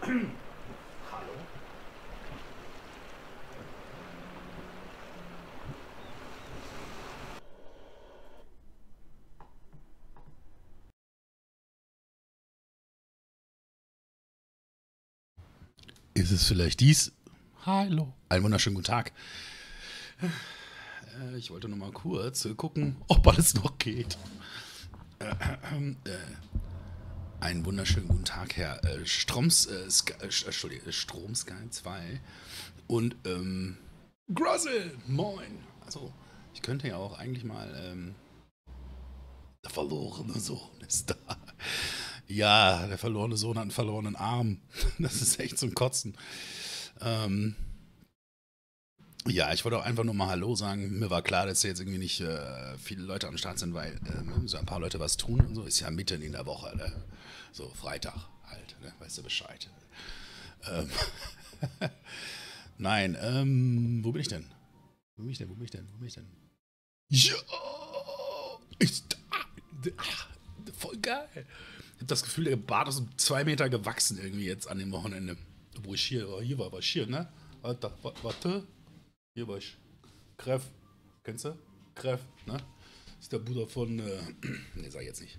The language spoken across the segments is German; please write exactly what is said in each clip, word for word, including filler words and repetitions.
Hallo? Ist es vielleicht dies? Hallo. Einen wunderschönen guten Tag. Äh, ich wollte nur mal kurz gucken, ob alles noch geht. Äh, äh, äh, einen wunderschönen guten Tag, Herr äh, Stroms, äh, Sky, äh, Entschuldigung, Stromsky zwei und ähm, Gruzzle, moin. Also, ich könnte ja auch eigentlich mal, ähm, der verlorene Sohn ist da. Ja, der verlorene Sohn hat einen verlorenen Arm. Das ist echt zum Kotzen. Ähm, ja, ich wollte auch einfach nur mal Hallo sagen. Mir war klar, dass jetzt irgendwie nicht äh, viele Leute am Start sind, weil äh, so ein paar Leute was tun und so. Ist ja mitten in der Woche, ne? So Freitag halt, ne? Weißt du Bescheid. Ähm, Nein, ähm, wo bin ich denn? Wo bin ich denn? Wo bin ich denn? Wo bin ich denn? Ja, ich, ah, voll geil. Ich hab das Gefühl, der Bart ist um zwei Meter gewachsen irgendwie jetzt an dem Wochenende. Wo ich hier, hier war, war ich hier, ne? Warte, warte. Hier war ich. Kreff. Kennst du? Kreff, ne? Das ist der Bruder von, äh, ne, sag ich jetzt nicht.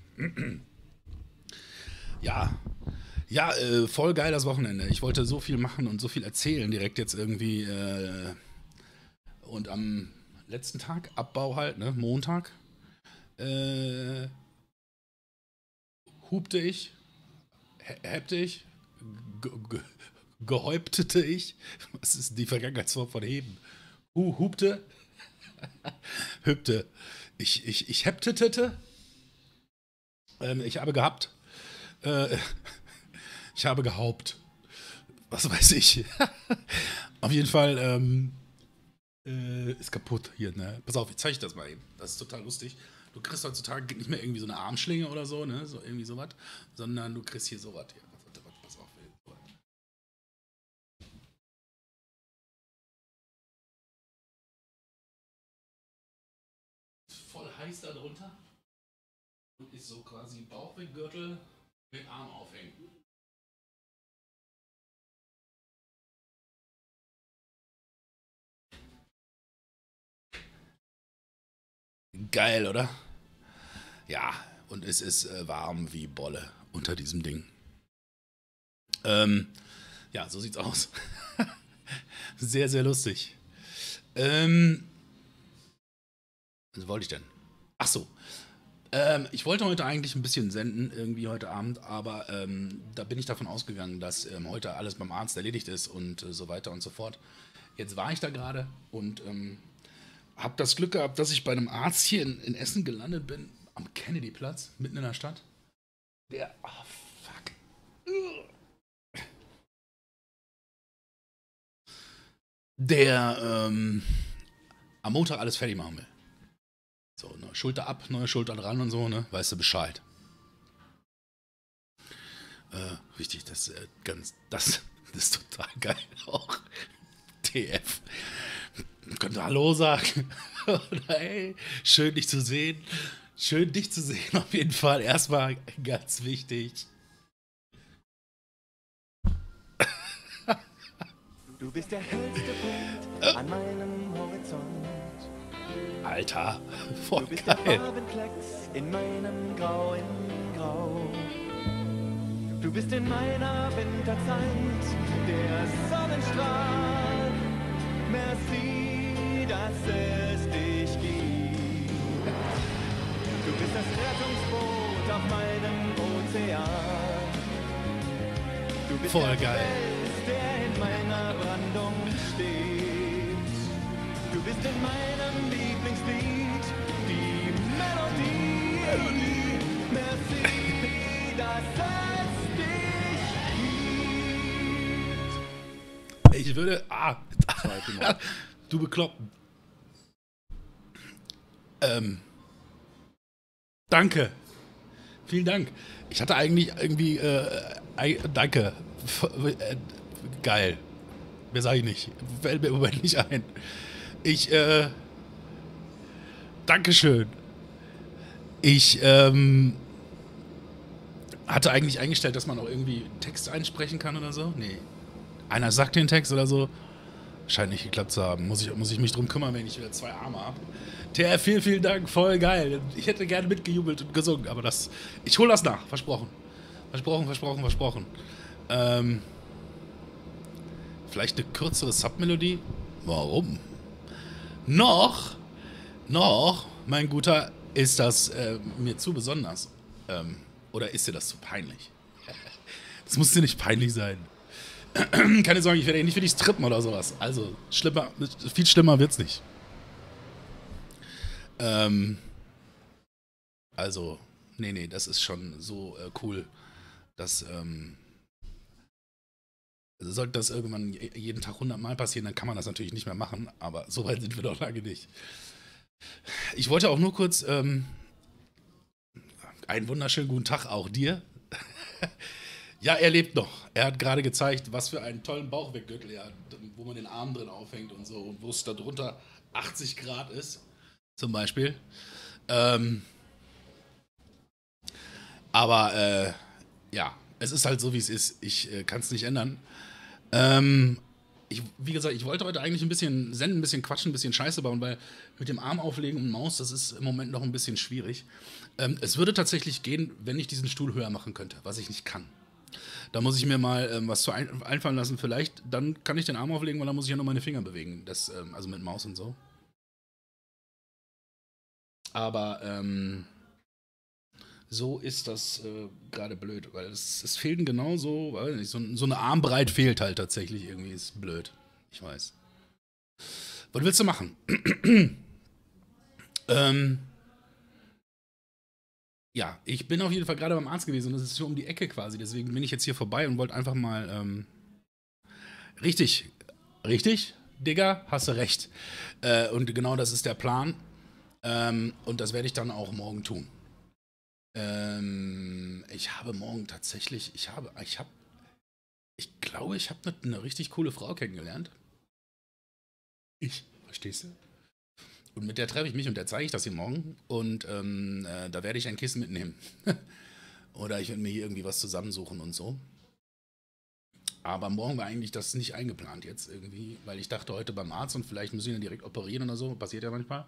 Ja. Ja, äh, voll geil das Wochenende. Ich wollte so viel machen und so viel erzählen direkt jetzt irgendwie. Äh, und am letzten Tag, Abbau halt, ne? Montag, äh, hupte ich, hebte ich, ge ge gehäuptete ich. Was ist die Vergangenheitsform von heben? Hu hupte, hüpte. Ich, ich, ich heptete. Ähm, ich habe gehabt. Äh, ich habe gehaupt. Was weiß ich. Auf jeden Fall ähm, äh, ist kaputt hier, ne? Pass auf, ich zeige das mal eben. Das ist total lustig. Du kriegst heutzutage nicht mehr irgendwie so eine Armschlinge oder so, ne? So irgendwie sowas, sondern du kriegst hier sowas hier. Warte, warte, pass auf. Voll heiß da drunter und ist so quasi Bauchgürtel mit Arm aufhängen. Geil, oder? Ja, und es ist äh, warm wie Bolle unter diesem Ding. Ähm, ja, so sieht's aus. Sehr, sehr lustig. Ähm, was wollte ich denn? Ach so. Ähm, ich wollte heute eigentlich ein bisschen senden, irgendwie heute Abend, aber ähm, da bin ich davon ausgegangen, dass ähm, heute alles beim Arzt erledigt ist und äh, so weiter und so fort. Jetzt war ich da gerade und ähm, habe das Glück gehabt, dass ich bei einem Arzt hier in, in Essen gelandet bin, am Kennedy-Platz, mitten in der Stadt. Der, oh fuck. Der ähm, am Montag alles fertig machen will. So, ne, Schulter ab, neue Schulter dran und so, ne? Weißt du Bescheid. Äh, richtig, das, äh, ganz, das, das ist total geil auch. T F. Könnte Hallo sagen. Oder hey, schön dich zu sehen. Schön dich zu sehen, auf jeden Fall. Erstmal ganz wichtig. Du bist der hellste Punkt äh. an meinem Horizont. Alter, voll Du bist geil. der Farbenklecks in meinem Grau in Grau. Du bist in meiner Winterzeit der Sonnenstrahl. Merci, dass es dich gibt. Du bist das Rettungsboot auf meinem Ozean. Du bist voll der geil. Fels, der in meiner Brandung steht. Du bist in meinem Lieblingslied die Melodie. Melodie. Merci, dass es dich gibt. Ich würde. Ah. Du Bekloppten. Ähm. Danke. Vielen Dank. Ich hatte eigentlich irgendwie. Äh, danke. Äh, geil. Mehr sage ich nicht. Fällt mir im Moment nicht ein. Ich, äh. Dankeschön. Ich, ähm. hatte eigentlich eingestellt, dass man auch irgendwie Text einsprechen kann oder so. Nee. Einer sagt den Text oder so. Scheint nicht geklappt zu haben. Muss ich, muss ich mich drum kümmern, wenn ich wieder zwei Arme habe. T R, vielen, vielen Dank. Voll geil. Ich hätte gerne mitgejubelt und gesungen, aber das... Ich hole das nach. Versprochen. Versprochen, versprochen, versprochen. Ähm... Vielleicht eine kürzere Submelodie? Warum? Noch, noch, mein Guter, ist das äh, mir zu besonders. Ähm, oder ist dir das zu peinlich? Das muss dir nicht peinlich sein. Keine Sorge, ich werde nicht für dich strippen oder sowas. Also, schlimmer, viel schlimmer wird's nicht. Ähm, also, nee, nee, das ist schon so äh, cool, dass, ähm, also sollte das irgendwann jeden Tag hundert Mal passieren, dann kann man das natürlich nicht mehr machen, aber so weit sind wir doch lange nicht. Ich wollte auch nur kurz, ähm, einen wunderschönen guten Tag auch dir. Ja, er lebt noch. Er hat gerade gezeigt, was für einen tollen Bauchweggürtel er hat, wo man den Arm drin aufhängt und so, und wo es da drunter achtzig Grad ist, zum Beispiel. Ähm, aber, äh, ja, es ist halt so, wie es ist. Ich äh, kann es nicht ändern. Ähm, ich, wie gesagt, ich wollte heute eigentlich ein bisschen senden, ein bisschen quatschen, ein bisschen Scheiße bauen, weil mit dem Arm auflegen und Maus, das ist im Moment noch ein bisschen schwierig. Ähm, es würde tatsächlich gehen, wenn ich diesen Stuhl höher machen könnte, was ich nicht kann. Da muss ich mir mal ähm, was zu ein einfallen lassen. Vielleicht, dann kann ich den Arm auflegen, weil dann muss ich ja nur meine Finger bewegen. Das, ähm, also mit Maus und so. Aber, ähm, so ist das äh, gerade blöd, weil es, es fehlen genauso, weiß nicht, so, so eine Armbreit fehlt halt tatsächlich irgendwie, ist blöd. Ich weiß. Was willst du machen? ähm, ja, ich bin auf jeden Fall gerade beim Arzt gewesen und das ist hier um die Ecke quasi, deswegen bin ich jetzt hier vorbei und wollte einfach mal, ähm, richtig, richtig, Digga, hast du recht. Äh, und genau das ist der Plan. Ähm, und das werde ich dann auch morgen tun. Ähm, ich habe morgen tatsächlich, ich habe, ich habe, ich glaube, ich habe eine, eine richtig coole Frau kennengelernt. Ich, verstehst du? Und mit der treffe ich mich und der zeige ich das hier morgen. Und ähm, äh, da werde ich ein Kissen mitnehmen. Oder ich werde mir hier irgendwie was zusammensuchen und so. Aber morgen war eigentlich das nicht eingeplant jetzt irgendwie, weil ich dachte heute beim Arzt und vielleicht müssen wir ihn direkt operieren oder so. Passiert ja manchmal.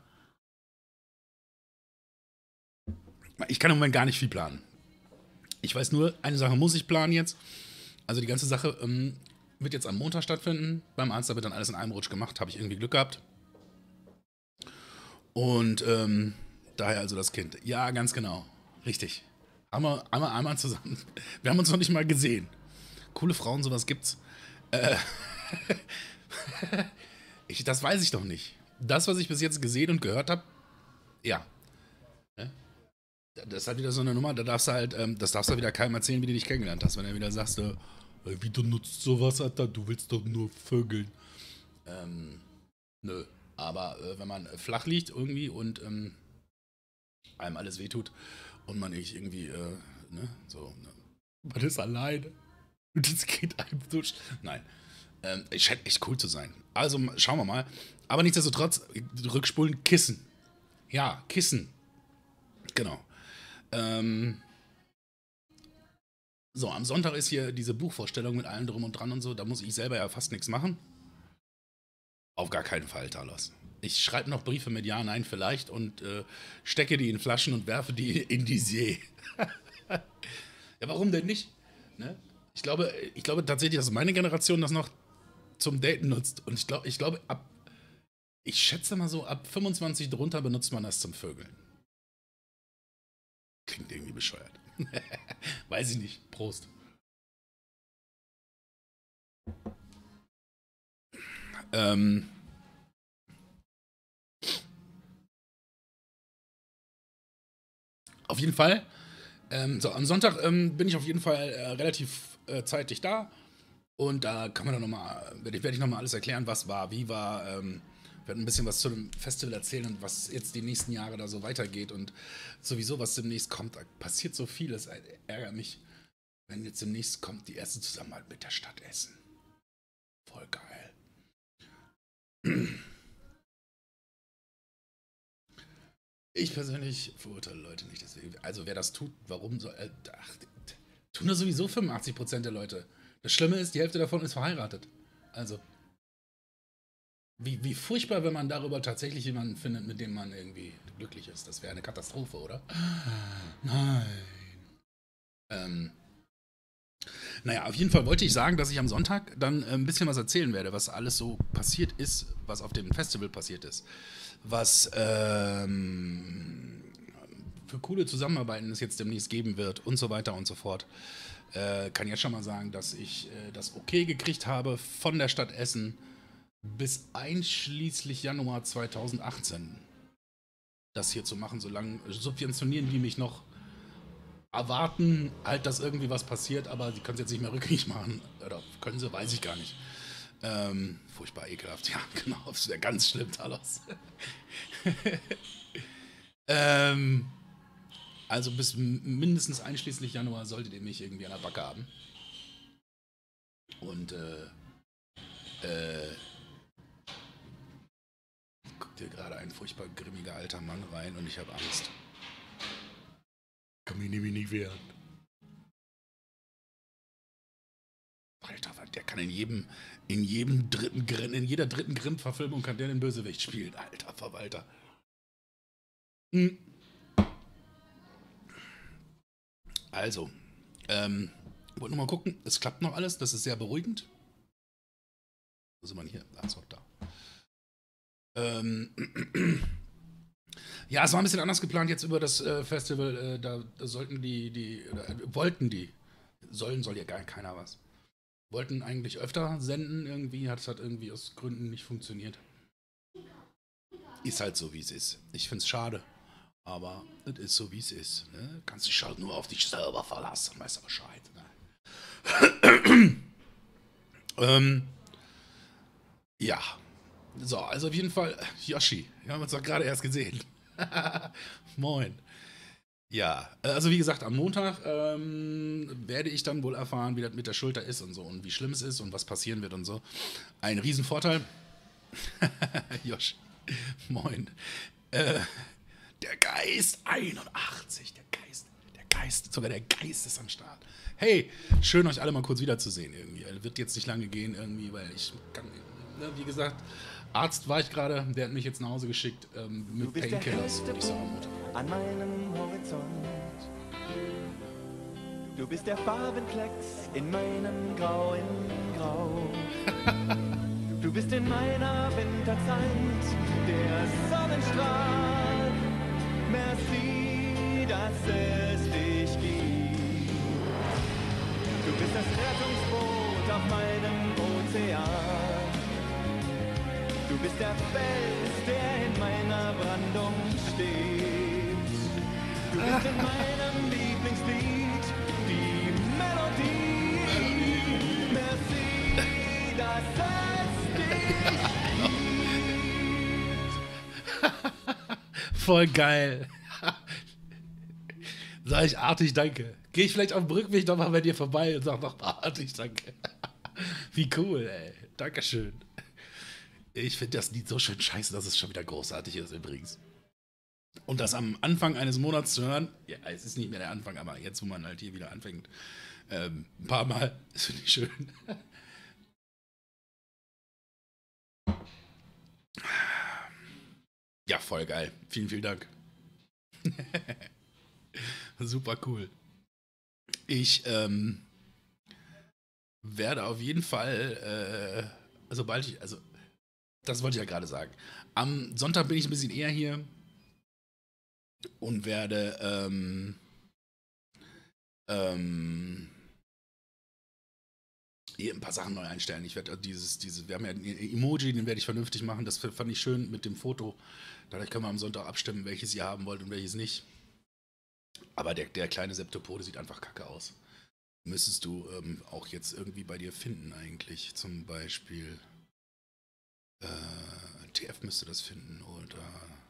Ich kann im Moment gar nicht viel planen. Ich weiß nur, eine Sache muss ich planen jetzt. Also die ganze Sache ähm, wird jetzt am Montag stattfinden. Beim Arzt, da wird dann alles in einem Rutsch gemacht. Habe ich irgendwie Glück gehabt. Und ähm, daher also das Kind. Ja, ganz genau. Richtig. Haben wir einmal, einmal zusammen. Wir haben uns noch nicht mal gesehen. Coole Frauen, sowas gibt's. Äh, ich, das weiß ich doch nicht. Das, was ich bis jetzt gesehen und gehört habe, ja. Das ist halt wieder so eine Nummer, da darfst du halt, ähm, das darfst du wieder keinem erzählen, wie du dich kennengelernt hast. Wenn er wieder sagst, äh, wie du nutzt sowas, Alter, du willst doch nur vögeln. Ähm, nö. Aber äh, wenn man flach liegt irgendwie und ähm, einem alles wehtut und man nicht irgendwie, äh, ne, so, ne, man ist alleine und es geht einem durch. Nein. Ähm, es scheint echt cool zu sein. Also schauen wir mal. Aber nichtsdestotrotz, rückspulen, Kissen. Ja, Kissen. Genau. Ähm, so, am Sonntag ist hier diese Buchvorstellung mit allem drum und dran und so. Da muss ich selber ja fast nichts machen. Auf gar keinen Fall, Talos. Ich schreibe noch Briefe mit Ja, Nein vielleicht und äh, stecke die in Flaschen und werfe die in die See. Ja, warum denn nicht? Ne? Ich glaube, ich glaube tatsächlich, dass meine Generation das noch zum Daten nutzt. Und ich glaube, ich glaube, ab, ich schätze mal so, ab fünfundzwanzig drunter benutzt man das zum Vögeln. Klingt irgendwie bescheuert. Weiß ich nicht. Prost. Ähm. Auf jeden Fall. Ähm, so, am Sonntag ähm, bin ich auf jeden Fall äh, relativ äh, zeitig da. Und da kann man dann nochmal, werde ich, werd ich nochmal alles erklären, was war, wie war. Ähm, werde ein bisschen was zu dem Festival erzählen und was jetzt die nächsten Jahre da so weitergeht und sowieso, was demnächst kommt. Da passiert so viel, es ärgert mich, wenn jetzt demnächst kommt die erste Zusammenarbeit mit der Stadt Essen. Voll geil. Ich persönlich verurteile Leute nicht, deswegen. Also wer das tut, warum soll. Äh, ach, Tun das sowieso fünfundachtzig Prozent der Leute. Das Schlimme ist, die Hälfte davon ist verheiratet. Also, wie, wie furchtbar, wenn man darüber tatsächlich jemanden findet, mit dem man irgendwie glücklich ist. Das wäre eine Katastrophe, oder? Nein. Ähm, naja, auf jeden Fall wollte ich sagen, dass ich am Sonntag dann ein bisschen was erzählen werde, was alles so passiert ist, was auf dem Festival passiert ist. Was ähm, für coole Zusammenarbeiten es jetzt demnächst geben wird und so weiter und so fort. Äh, kann jetzt schon mal sagen, dass ich äh, das okay gekriegt habe von der Stadt Essen bis einschließlich Januar zweitausendachtzehn das hier zu machen, solange subventionieren die mich noch, erwarten halt, dass irgendwie was passiert, aber sie können es jetzt nicht mehr rückgängig machen. Oder können sie, weiß ich gar nicht. Ähm, furchtbar ekelhaft, ja, genau, das wäre ganz schlimm, Talos. ähm, also bis mindestens einschließlich Januar solltet ihr mich irgendwie an der Backe haben. Und, äh, äh, guckt hier gerade ein furchtbar grimmiger alter Mann rein und ich habe Angst. Kann mich nämlich nicht wehren. Alter, der kann in jedem, in jedem dritten Grimm, in jeder dritten Grimm-Verfilmung kann der den Bösewicht spielen. Alter Verwalter. Hm. Also, ähm, wollte nur mal gucken, es klappt noch alles, das ist sehr beruhigend. Wo ist man hier? Achso, da. Ähm, ja, es war ein bisschen anders geplant jetzt über das äh, Festival. Äh, da, da sollten die, die, äh, wollten die, sollen, soll ja gar keiner was. Wollten eigentlich öfter senden irgendwie, hat es halt irgendwie aus Gründen nicht funktioniert. Ist halt so, wie es ist. Ich find's schade, aber es ist so, wie es ist. Ne? Kannst dich halt nur auf dich selber verlassen, weißt du Bescheid. Ne? ähm, ja, so, also auf jeden Fall, Yoshi, wir haben uns doch gerade erst gesehen. Moin. Ja, also wie gesagt, am Montag ähm, werde ich dann wohl erfahren, wie das mit der Schulter ist und so und wie schlimm es ist und was passieren wird und so. Ein Riesenvorteil. Josh, moin. Äh, der Geist einundachtzig, der Geist, der Geist, sogar der Geist ist am Start. Hey, schön euch alle mal kurz wiederzusehen irgendwie. Wird jetzt nicht lange gehen irgendwie, weil ich kann, ne, wie gesagt, Arzt war ich gerade, der hat mich jetzt nach Hause geschickt ähm, mit Painkillers, würde ich sagen, Mutter. An meinem Horizont. Du bist der Farbenklecks in meinem Grau in Grau. Du bist in meiner Winterzeit der Sonnenstrahl. Merci, dass es dich gibt. Du bist das Rettungsboot auf meinem Ozean. Du bist der Fels, der in meiner Brandung steht. Du bist in meinem Lieblingslied die Melodie. Merci, dass es dich gibt. Voll geil. Sag ich artig danke. Geh ich vielleicht auf dem Rückweg nochmal bei dir vorbei und sag nochmal artig danke. Wie cool, ey. Dankeschön. Ich finde das Lied so schön scheiße, dass es schon wieder großartig ist übrigens. Und das am Anfang eines Monats zu hören, ja, es ist nicht mehr der Anfang, aber jetzt, wo man halt hier wieder anfängt, ähm, ein paar Mal, das finde ich schön. Ja, voll geil. Vielen, vielen Dank. Super cool. Ich ähm, werde auf jeden Fall, äh, sobald ich, also das wollte ich ja gerade sagen. Am Sonntag bin ich ein bisschen eher hier und werde ähm, ähm, hier ein paar Sachen neu einstellen. Ich werde dieses, diese, wir haben ja ein Emoji, den werde ich vernünftig machen. Das fand ich schön mit dem Foto. Dadurch können wir am Sonntag abstimmen, welches ihr haben wollt und welches nicht. Aber der, der kleine Septopode sieht einfach kacke aus. Müsstest du ähm, auch jetzt irgendwie bei dir finden eigentlich. Zum Beispiel äh, T F müsste das finden oder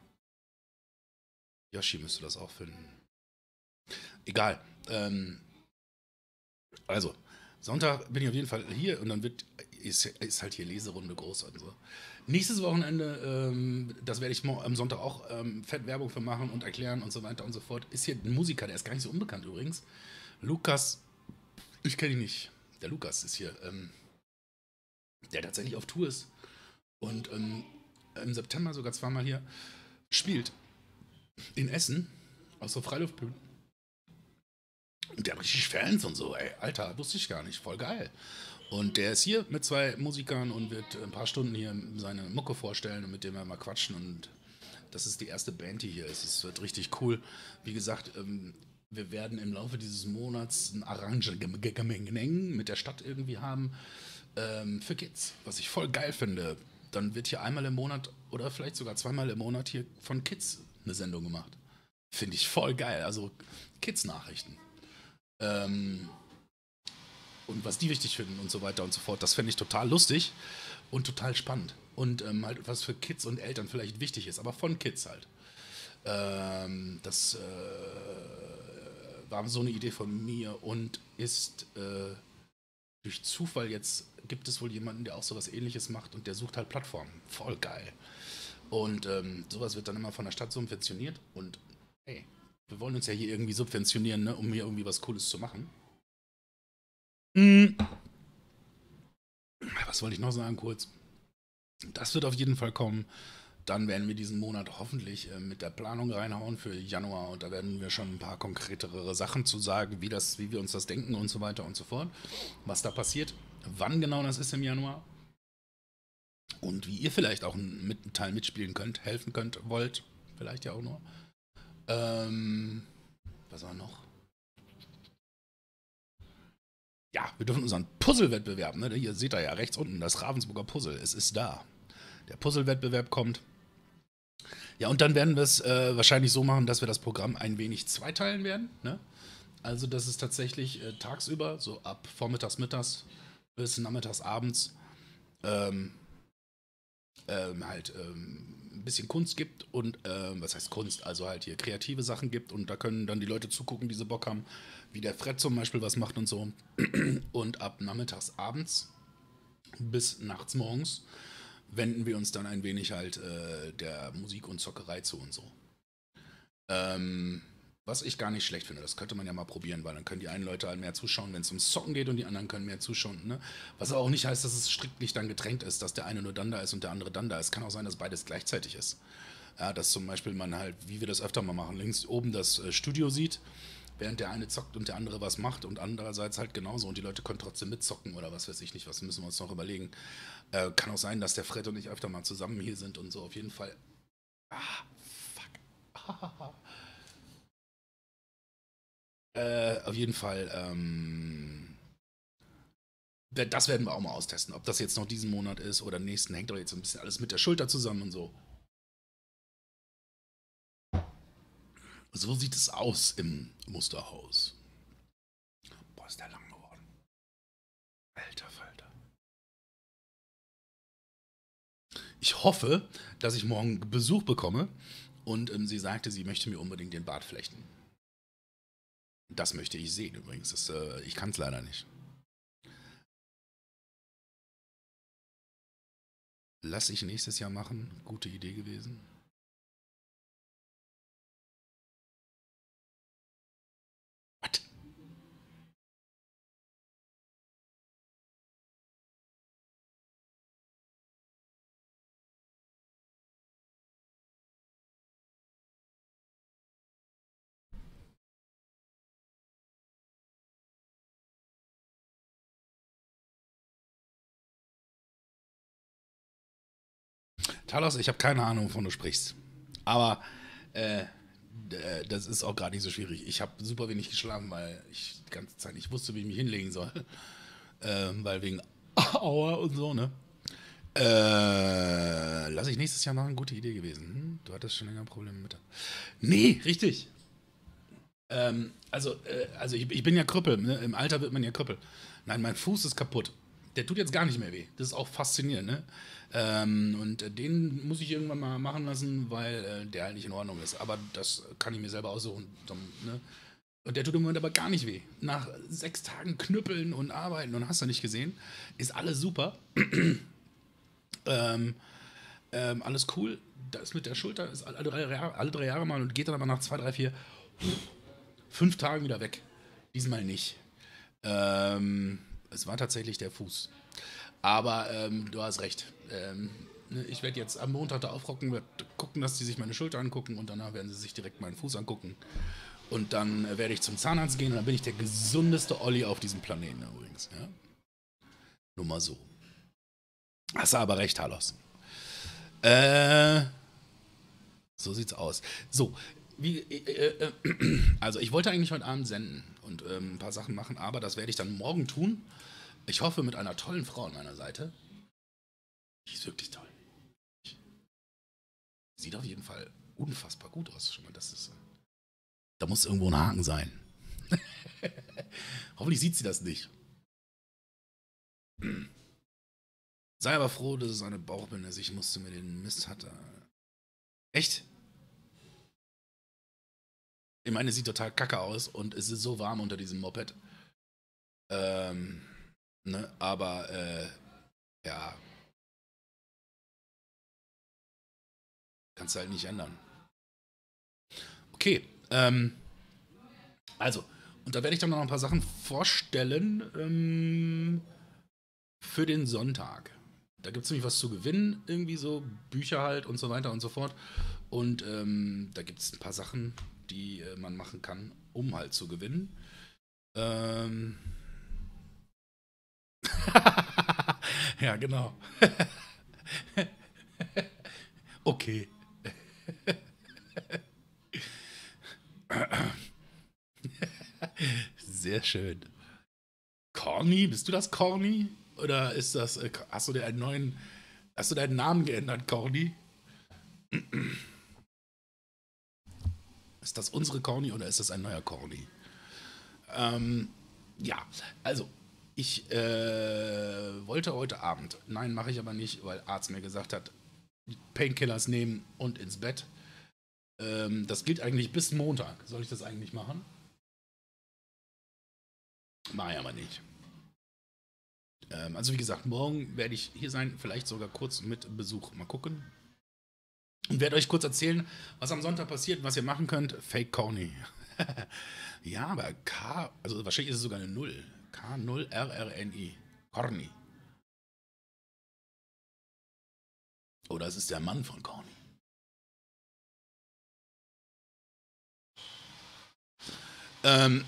Yoshi müsste das auch finden. Egal. Ähm, also, Sonntag bin ich auf jeden Fall hier und dann wird ist, ist halt hier Leserunde groß und so. Nächstes Wochenende, ähm, das werde ich am Sonntag auch ähm, fett Werbung für machen und erklären und so weiter und so fort. Ist hier ein Musiker, der ist gar nicht so unbekannt übrigens. Lukas Ich kenne ihn nicht. Der Lukas ist hier, ähm, der tatsächlich auf Tour ist und ähm, im September sogar zweimal hier spielt. In Essen, aus so Freiluftbühnen. Und der hat richtig Fans und so, ey, Alter, wusste ich gar nicht, voll geil. Und der ist hier mit zwei Musikern und wird ein paar Stunden hier seine Mucke vorstellen und mit dem wir mal quatschen. Und das ist die erste Band, die hier ist. Es wird richtig cool. Wie gesagt, ähm, wir werden im Laufe dieses Monats ein Arrangement mit der Stadt irgendwie haben ähm, für Kids, was ich voll geil finde. Dann wird hier einmal im Monat oder vielleicht sogar zweimal im Monat hier von Kids eine Sendung gemacht. Finde ich voll geil. Also Kids-Nachrichten. Ähm, und was die wichtig finden und so weiter und so fort. Das fände ich total lustig und total spannend. Und ähm, halt was für Kids und Eltern vielleicht wichtig ist, aber von Kids halt. Ähm, das äh, war so eine Idee von mir und ist äh, durch Zufall jetzt, gibt es wohl jemanden, der auch sowas ähnliches macht und der sucht halt Plattformen. Voll geil. Und ähm, sowas wird dann immer von der Stadt subventioniert und hey, wir wollen uns ja hier irgendwie subventionieren, ne, um hier irgendwie was Cooles zu machen. Hm. Was wollte ich noch sagen kurz? Das wird auf jeden Fall kommen. Dann werden wir diesen Monat hoffentlich äh, mit der Planung reinhauen für Januar und da werden wir schon ein paar konkretere Sachen zu sagen, wie, das, wie wir uns das denken und so weiter und so fort. Was da passiert, wann genau das ist im Januar und wie ihr vielleicht auch einen Teil mitspielen könnt, helfen könnt, wollt, vielleicht ja auch nur. Ähm, was war noch? Ja, wir dürfen unseren Puzzle-Wettbewerb, ne? Hier seht ihr ja rechts unten, das Ravensburger Puzzle, es ist da. Der Puzzle-Wettbewerb kommt. Ja, und dann werden wir es äh, wahrscheinlich so machen, dass wir das Programm ein wenig zweiteilen werden. Ne? Also, dass es tatsächlich äh, tagsüber, so ab vormittags, mittags bis nachmittags, abends, ähm, ähm, halt ähm, ein bisschen Kunst gibt und, ähm, was heißt Kunst, also halt hier kreative Sachen gibt und da können dann die Leute zugucken, die sie Bock haben, wie der Fred zum Beispiel was macht und so. Und ab nachmittags, abends bis nachts, morgens wenden wir uns dann ein wenig halt äh, der Musik und Zockerei zu und so. Ähm, was ich gar nicht schlecht finde, das könnte man ja mal probieren, weil dann können die einen Leute halt mehr zuschauen, wenn es ums Zocken geht und die anderen können mehr zuschauen. Ne? Was aber auch nicht heißt, dass es striktlich dann getrennt ist, dass der eine nur dann da ist und der andere dann da ist. Kann auch sein, dass beides gleichzeitig ist. Ja, dass zum Beispiel man halt, wie wir das öfter mal machen, links oben das äh, Studio sieht, während der eine zockt und der andere was macht und andererseits halt genauso und die Leute können trotzdem mitzocken oder was weiß ich nicht, was müssen wir uns noch überlegen. Äh, kann auch sein, dass der Fred und ich öfter mal zusammen hier sind und so, auf jeden Fall. Ah, fuck. äh, auf jeden Fall, ähm, das werden wir auch mal austesten. Ob das jetzt noch diesen Monat ist oder nächsten, hängt doch jetzt ein bisschen alles mit der Schulter zusammen und so. So sieht es aus im Musterhaus. Boah, ist der lang geworden. Alter Falter. Ich hoffe, dass ich morgen Besuch bekomme und ähm, sie sagte, sie möchte mir unbedingt den Bart flechten. Das möchte ich sehen übrigens. Das, äh, ich kann es leider nicht. Lass ich nächstes Jahr machen. Gute Idee gewesen. Was? Talos, ich habe keine Ahnung, wovon du sprichst. Aber äh, das ist auch gerade nicht so schwierig. Ich habe super wenig geschlafen, weil ich die ganze Zeit nicht wusste, wie ich mich hinlegen soll. Ähm, weil wegen Aua und so, ne? Äh, lass ich nächstes Jahr machen, gute Idee gewesen. Hm? Du hattest schon länger Probleme mit. Nee, richtig. Ähm, also, äh, also ich, ich bin ja Krüppel, ne? Im Alter wird man ja Krüppel. Nein, mein Fuß ist kaputt. Der tut jetzt gar nicht mehr weh. Das ist auch faszinierend, ne? Ähm, und äh, den muss ich irgendwann mal machen lassen, weil äh, der halt nicht in Ordnung ist. Aber das kann ich mir selber aussuchen. Ne? Und der tut im Moment aber gar nicht weh. Nach sechs Tagen Knüppeln und Arbeiten und hast du nicht gesehen, ist alles super. ähm, ähm, alles cool. Das mit der Schulter ist alle drei Jahre, alle drei Jahre mal und geht dann aber nach zwei, drei, vier, fünf Tagen wieder weg. Diesmal nicht. Ähm, es war tatsächlich der Fuß. Aber ähm, du hast recht. Ähm, ne, ich werde jetzt am Montag da aufrocken, werde gucken, dass die sich meine Schulter angucken und danach werden sie sich direkt meinen Fuß angucken. Und dann äh, werde ich zum Zahnarzt gehen und dann bin ich der gesundeste Olli auf diesem Planeten übrigens. Ja? Nur mal so. Hast du aber recht, Halos. Äh, so sieht's aus. So, wie, äh, äh, also ich wollte eigentlich heute Abend senden und ähm, ein paar Sachen machen, aber das werde ich dann morgen tun. Ich hoffe mit einer tollen Frau an meiner Seite. Die ist wirklich toll. Sieht auf jeden Fall unfassbar gut aus. Schon mal, das ist, da muss irgendwo ein Haken sein. Hoffentlich sieht sie das nicht. Sei aber froh, dass es eine Bauchbinde ist. Ich musste mir den Mist hatte. Echt? Ich meine, es sieht total kacke aus und es ist so warm unter diesem Moped. Ähm, ne, aber, äh, ja. Kannst du halt nicht ändern. Okay, ähm, also, und da werde ich dann noch ein paar Sachen vorstellen, ähm, für den Sonntag. Da gibt es nämlich was zu gewinnen, irgendwie so Bücher halt und so weiter und so fort. Und ähm, da gibt es ein paar Sachen, die äh, man machen kann, um halt zu gewinnen. Ähm. Ja, genau. Okay. Sehr schön. Corny? Bist du das Corny? Oder ist das, äh, hast du dir einen neuen, hast du deinen Namen geändert, Corny? Ist das unsere Corny oder ist das ein neuer Corny? Ähm, ja, also, ich äh, wollte heute Abend, nein, mache ich aber nicht, weil Arzt mir gesagt hat, Painkillers nehmen und ins Bett. Ähm, das gilt eigentlich bis Montag. Soll ich das eigentlich machen? Mach ich aber nicht. Ähm, also wie gesagt, morgen werde ich hier sein, vielleicht sogar kurz mit Besuch. Mal gucken. Und werde euch kurz erzählen, was am Sonntag passiert, was ihr machen könnt. Fake Corny. Ja, aber K, also wahrscheinlich ist es sogar eine Null. K null R R N I. Corny. Oder es ist der Mann von Corny. Ähm,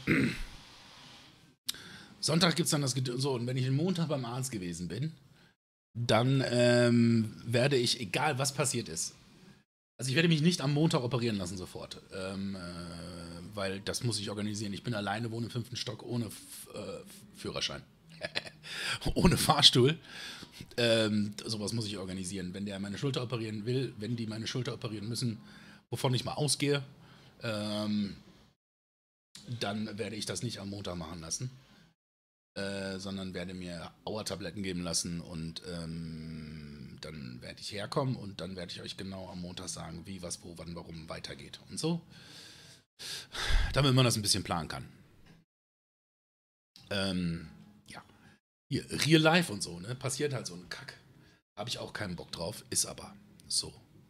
Sonntag gibt es dann das Gedö so, und wenn ich den Montag beim Arzt gewesen bin, dann ähm, werde ich, egal was passiert ist, also ich werde mich nicht am Montag operieren lassen sofort, ähm, äh, weil das muss ich organisieren. Ich bin alleine, wohne im fünften Stock ohne F äh, Führerschein. Ohne Fahrstuhl. Ähm, sowas muss ich organisieren. Wenn der meine Schulter operieren will, wenn die meine Schulter operieren müssen, wovon ich mal ausgehe, ähm, dann werde ich das nicht am Montag machen lassen, äh, sondern werde mir Auertabletten geben lassen und ähm, dann werde ich herkommen und dann werde ich euch genau am Montag sagen, wie, was, wo, wann, warum weitergeht und so, damit man das ein bisschen planen kann. Ähm, ja. Hier, Real Life und so, ne? Passiert halt so ein Kack. Habe ich auch keinen Bock drauf, ist aber so.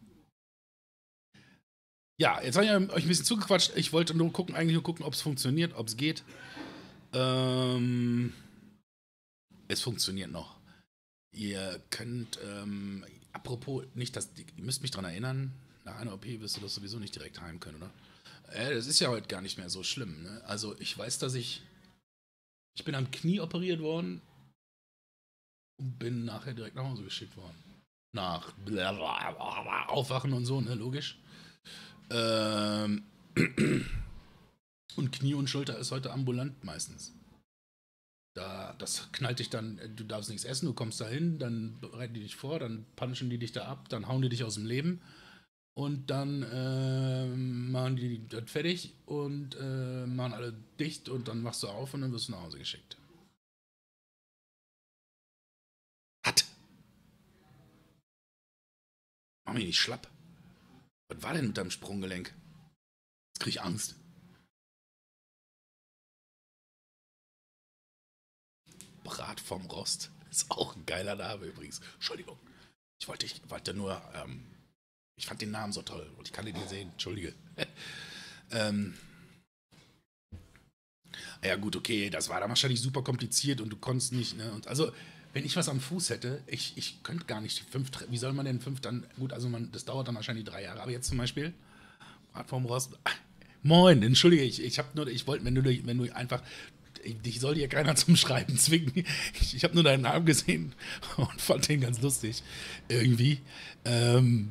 Ja, jetzt habe ich euch ein bisschen zugequatscht. Ich wollte nur gucken, eigentlich nur gucken, ob es funktioniert, ob es geht. Ähm, es funktioniert noch. Ihr könnt, ähm, apropos, nicht, dass, ihr müsst mich daran erinnern, nach einer O P wirst du das sowieso nicht direkt heim können, oder? Äh, das ist ja heute gar nicht mehr so schlimm, ne? Also ich weiß, dass ich, ich bin am Knie operiert worden und bin nachher direkt nach Hause geschickt worden. Nach blablabla, Aufwachen und so, ne, logisch. Ähm, und Knie und Schulter ist heute ambulant meistens. Da, das knallt dich dann, du darfst nichts essen, du kommst da hin, dann bereiten die dich vor, dann punchen die dich da ab, dann hauen die dich aus dem Leben und dann ähm, machen die das fertig und äh, machen alle dicht und dann machst du auf und dann wirst du nach Hause geschickt. Hat! Mach mich nicht schlapp. Was war denn mit deinem Sprunggelenk? Jetzt krieg ich Angst. Brat vom Rost. Ist auch ein geiler Name übrigens. Entschuldigung. Ich wollte, ich wollte nur, ähm, ich fand den Namen so toll und ich kann ihn hier sehen. Entschuldige. ähm, Ja gut, okay, das war dann wahrscheinlich super kompliziert und du konntest nicht, ne? Und also, wenn ich was am Fuß hätte, ich, ich könnte gar nicht fünf, Tre- wie soll man denn fünf dann, gut, also man, das dauert dann wahrscheinlich drei Jahre, aber jetzt zum Beispiel, Plattform raus, moin, entschuldige, ich, ich habe nur, ich wollte, wenn du, wenn du einfach, dich soll hier keiner zum Schreiben zwingen, ich, ich habe nur deinen Namen gesehen und fand den ganz lustig, irgendwie, ähm,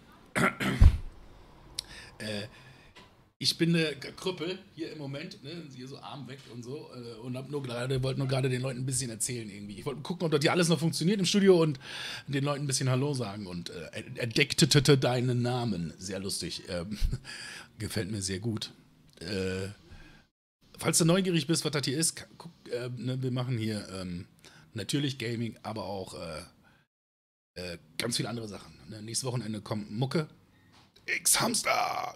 äh, ich bin eine Krüppel hier im Moment, ne, hier so Arm weg und so äh, und hab nur gerade, wollte nur gerade den Leuten ein bisschen erzählen irgendwie. Ich wollte gucken, ob das hier alles noch funktioniert im Studio und den Leuten ein bisschen Hallo sagen und äh, entdeckte deinen Namen. Sehr lustig. Ähm, gefällt mir sehr gut. Äh, falls du neugierig bist, was das hier ist, guck, äh, ne, wir machen hier ähm, natürlich Gaming, aber auch äh, äh, ganz viele andere Sachen. Ne? Nächstes Wochenende kommt Mucke. X-Hamster!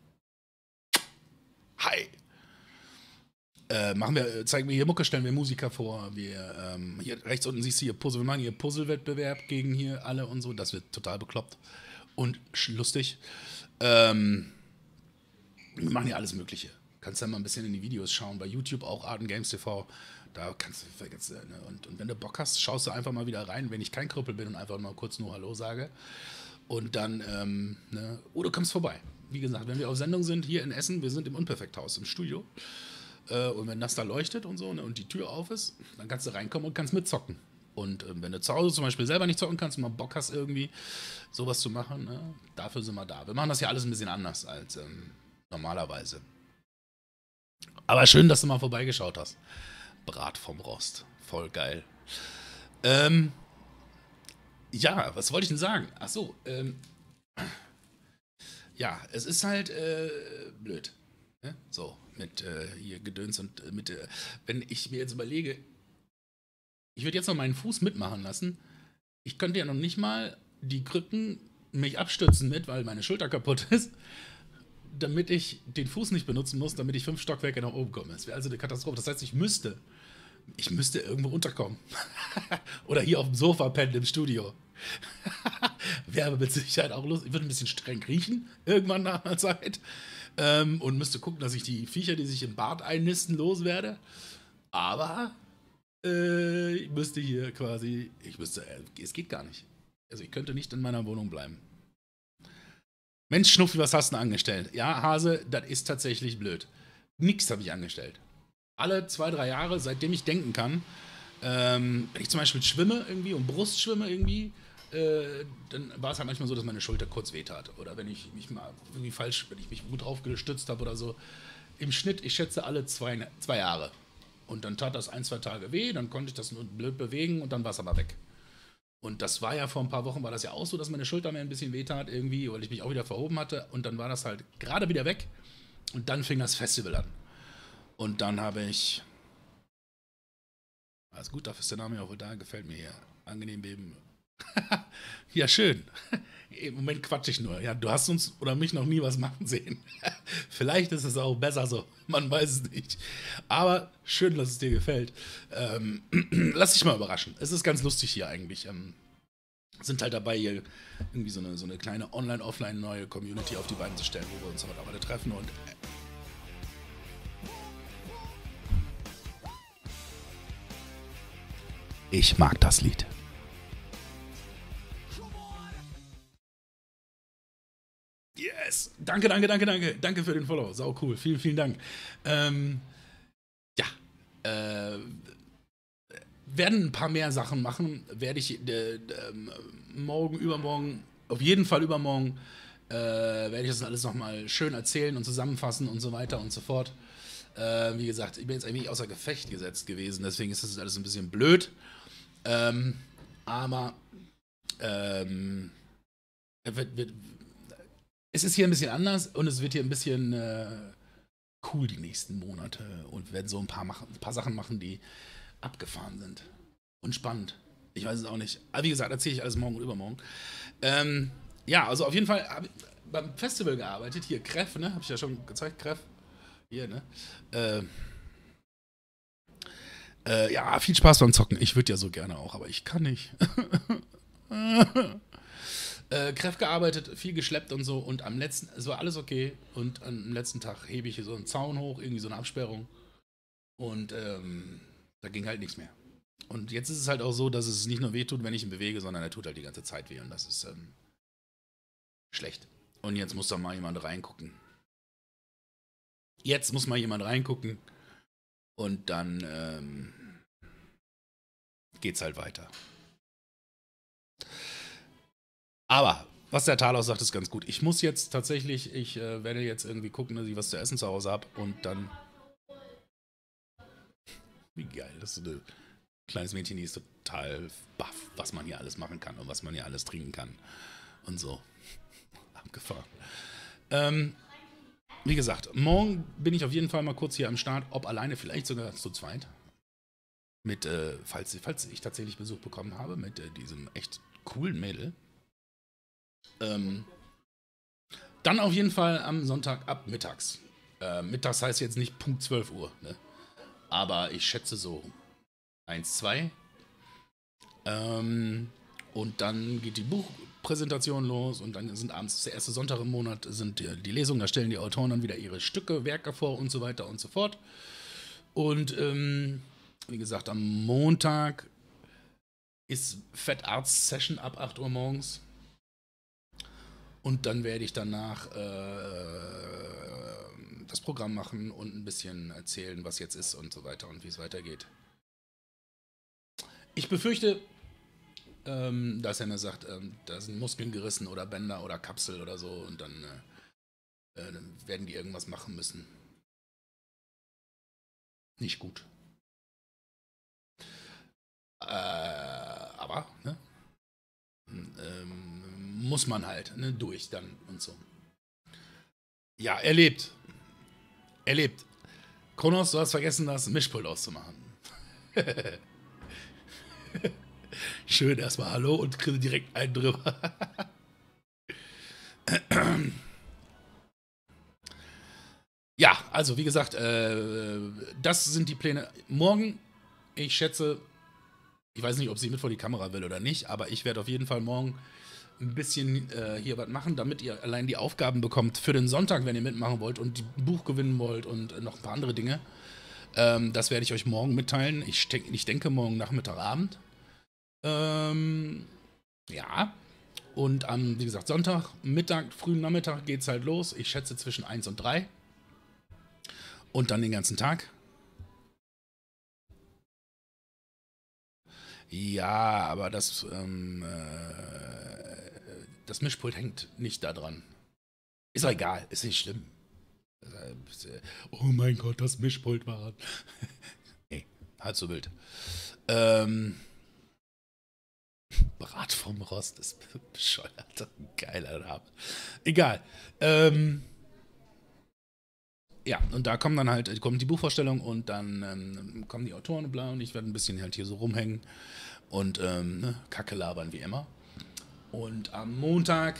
Hi! Äh, machen wir, zeigen wir hier Mucke, stellen wir Musiker vor. Wir, ähm, hier rechts unten siehst du hier Puzzle. Wir machen hier Puzzle-Wettbewerb gegen hier alle und so. Das wird total bekloppt und lustig. Ähm, wir machen hier alles Mögliche. Kannst dann mal ein bisschen in die Videos schauen. Bei YouTube auch Arden Games T V. Da kannst du vergessen. Ne? Und, und wenn du Bock hast, schaust du einfach mal wieder rein, wenn ich kein Krüppel bin und einfach mal kurz nur Hallo sage. Und dann, ähm, ne? Oh, du kommst vorbei. Wie gesagt, wenn wir auf Sendung sind, hier in Essen, wir sind im Unperfekthaus, im Studio. Äh, und wenn das da leuchtet und so, ne, und die Tür auf ist, dann kannst du reinkommen und kannst mitzocken. Und ähm, wenn du zu Hause zum Beispiel selber nicht zocken kannst und mal Bock hast, irgendwie sowas zu machen, ne, dafür sind wir da. Wir machen das ja alles ein bisschen anders als ähm, normalerweise. Aber schön, dass du mal vorbeigeschaut hast. Brat vom Rost. Voll geil. Ähm, ja, was wollte ich denn sagen? Ach so, ähm, ja, es ist halt äh, blöd. Ne? So, mit äh, hier Gedöns und äh, mit, äh, wenn ich mir jetzt überlege, ich würde jetzt noch meinen Fuß mitmachen lassen. Ich könnte ja noch nicht mal die Krücken mich abstützen mit, weil meine Schulter kaputt ist, damit ich den Fuß nicht benutzen muss, damit ich fünf Stockwerke nach oben komme. Das wäre also eine Katastrophe. Das heißt, ich müsste, ich müsste irgendwo runterkommen. Oder hier auf dem Sofa pennen im Studio. Wäre aber mit Sicherheit auch lustig. Ich würde ein bisschen streng riechen, irgendwann nach einer Zeit. Ähm, und müsste gucken, dass ich die Viecher, die sich im Bad einnisten, loswerde. Aber äh, ich müsste hier quasi, ich müsste, äh, es geht gar nicht. Also ich könnte nicht in meiner Wohnung bleiben. Mensch, Schnuffi, was hast du denn angestellt? Ja, Hase, das ist tatsächlich blöd. Nix habe ich angestellt. Alle zwei, drei Jahre, seitdem ich denken kann, ähm, wenn ich zum Beispiel schwimme irgendwie und Brust schwimme irgendwie, äh, dann war es halt manchmal so, dass meine Schulter kurz wehtat. Oder wenn ich mich mal irgendwie falsch, wenn ich mich gut drauf gestützt habe oder so. Im Schnitt, ich schätze, alle zwei, zwei Jahre. Und dann tat das ein, zwei Tage weh, dann konnte ich das nur blöd bewegen und dann war es aber weg. Und das war ja vor ein paar Wochen, war das ja auch so, dass meine Schulter mir ein bisschen wehtat irgendwie, weil ich mich auch wieder verhoben hatte. Und dann war das halt gerade wieder weg. Und dann fing das Festival an. Und dann habe ich, alles gut, dafür ist der Name ja auch da, gefällt mir hier. Angenehm beben. Ja, schön. Im Moment quatsch ich nur. Ja, du hast uns oder mich noch nie was machen sehen. Vielleicht ist es auch besser so. Man weiß es nicht. Aber schön, dass es dir gefällt. Ähm, lass dich mal überraschen. Es ist ganz lustig hier eigentlich. Ähm, sind halt dabei, hier irgendwie so eine, so eine kleine Online-Offline neue Community auf die Beine zu stellen, wo wir uns heute alle treffen und äh, ich mag das Lied. Yes! Danke, danke, danke, danke. Danke für den Follow. Sau cool. Vielen, vielen Dank. Ähm, ja. Äh, werden ein paar mehr Sachen machen. Werde ich äh, äh, morgen, übermorgen, auf jeden Fall übermorgen, äh, werde ich das alles nochmal schön erzählen und zusammenfassen und so weiter und so fort. Äh, wie gesagt, ich bin jetzt eigentlich außer Gefecht gesetzt gewesen, deswegen ist das alles ein bisschen blöd. Ähm, aber ähm, wird, wird, es ist hier ein bisschen anders und es wird hier ein bisschen äh, cool die nächsten Monate und wir werden so ein paar, machen, ein paar Sachen machen, die abgefahren sind und spannend. Ich weiß es auch nicht. Aber wie gesagt, erzähle ich alles morgen und übermorgen. Ähm, ja, also auf jeden Fall habe ich beim Festival gearbeitet. Hier, Kreff, ne? Habe ich ja schon gezeigt, Kreff. Hier, ne? Äh, äh, ja, viel Spaß beim Zocken. Ich würde ja so gerne auch, aber ich kann nicht. äh, Kreff gearbeitet, viel geschleppt und so. Und am letzten, es war alles okay. Und am letzten Tag hebe ich hier so einen Zaun hoch, irgendwie so eine Absperrung. Und ähm, da ging halt nichts mehr. Und jetzt ist es halt auch so, dass es nicht nur wehtut, wenn ich ihn bewege, sondern er tut halt die ganze Zeit weh. Und das ist ähm, schlecht. Und jetzt muss da mal jemand reingucken. Jetzt muss mal jemand reingucken. Und dann ähm, geht's halt weiter. Aber, was der Talos sagt, ist ganz gut. Ich muss jetzt tatsächlich, ich äh, werde jetzt irgendwie gucken, dass ich was zu essen zu Hause habe. Und dann... Wie geil, das ist so ein kleines Mädchen, die ist total baff, was man hier alles machen kann und was man hier alles trinken kann. Und so. Abgefahren. Ähm, wie gesagt, morgen bin ich auf jeden Fall mal kurz hier am Start, ob alleine, vielleicht sogar zu zweit. Mit, äh, falls, falls ich tatsächlich Besuch bekommen habe, mit äh, diesem echt coolen Mädel. Ähm, dann auf jeden Fall am Sonntag ab mittags. Äh, mittags heißt jetzt nicht Punkt zwölf Uhr, ne? Aber ich schätze so eins, zwei. Ähm, und dann geht die Buchpräsentation los und dann sind abends der erste Sonntag im Monat sind die, die Lesungen, da stellen die Autoren dann wieder ihre Stücke, Werke vor und so weiter und so fort. Und ähm, wie gesagt, am Montag ist Fat Arts Session ab acht Uhr morgens. Und dann werde ich danach äh, das Programm machen und ein bisschen erzählen, was jetzt ist und so weiter und wie es weitergeht. Ich befürchte, ähm, dass er mir sagt, ähm, da sind Muskeln gerissen oder Bänder oder Kapsel oder so und dann, äh, äh, dann werden die irgendwas machen müssen. Nicht gut. Äh, aber, ne? Ähm, muss man halt, ne? Durch dann und so. Ja, er lebt. Er lebt. Kronos, du hast vergessen, das Mischpult auszumachen. Schön erstmal Hallo und kriege direkt einen drüber. Ja, also wie gesagt, äh, das sind die Pläne. Morgen, ich schätze, ich weiß nicht, ob sie mit vor die Kamera will oder nicht, aber ich werde auf jeden Fall morgen ein bisschen äh, hier was machen, damit ihr allein die Aufgaben bekommt für den Sonntag, wenn ihr mitmachen wollt und ein Buch gewinnen wollt und äh, noch ein paar andere Dinge. Ähm, das werde ich euch morgen mitteilen. Ich, denk, ich denke morgen Nachmittag, Abend. Ähm, ja. Und am, wie gesagt, Sonntag, Mittag, frühen Nachmittag geht's halt los. Ich schätze zwischen eins und drei. Und dann den ganzen Tag. Ja, aber das, ähm, äh, das Mischpult hängt nicht da dran. Ist doch egal, ist nicht schlimm. Oh mein Gott, das Mischpult war. Nee, halb so wild. Ähm, Brat vom Rost ist bescheuert. Geiler Name. Egal. Ähm, ja, und da kommen dann halt, kommt die Buchvorstellung und dann ähm, kommen die Autoren und bla und ich werde ein bisschen halt hier so rumhängen und ähm, ne, Kacke labern wie immer. Und am Montag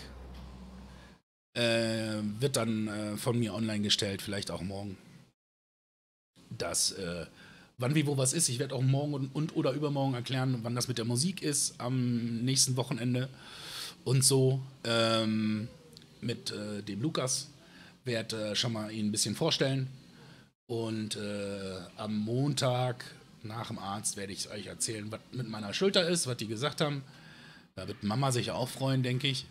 äh, wird dann äh, von mir online gestellt, vielleicht auch morgen, dass äh, wann, wie, wo, was ist. Ich werde auch morgen und, und oder übermorgen erklären, wann das mit der Musik ist, am nächsten Wochenende und so. Ähm, mit äh, dem Lukas werde äh, schon mal ihn ein bisschen vorstellen. Und äh, am Montag nach dem Arzt werde ich euch erzählen, was mit meiner Schulter ist, was die gesagt haben. Da wird Mama sich auch freuen, denke ich.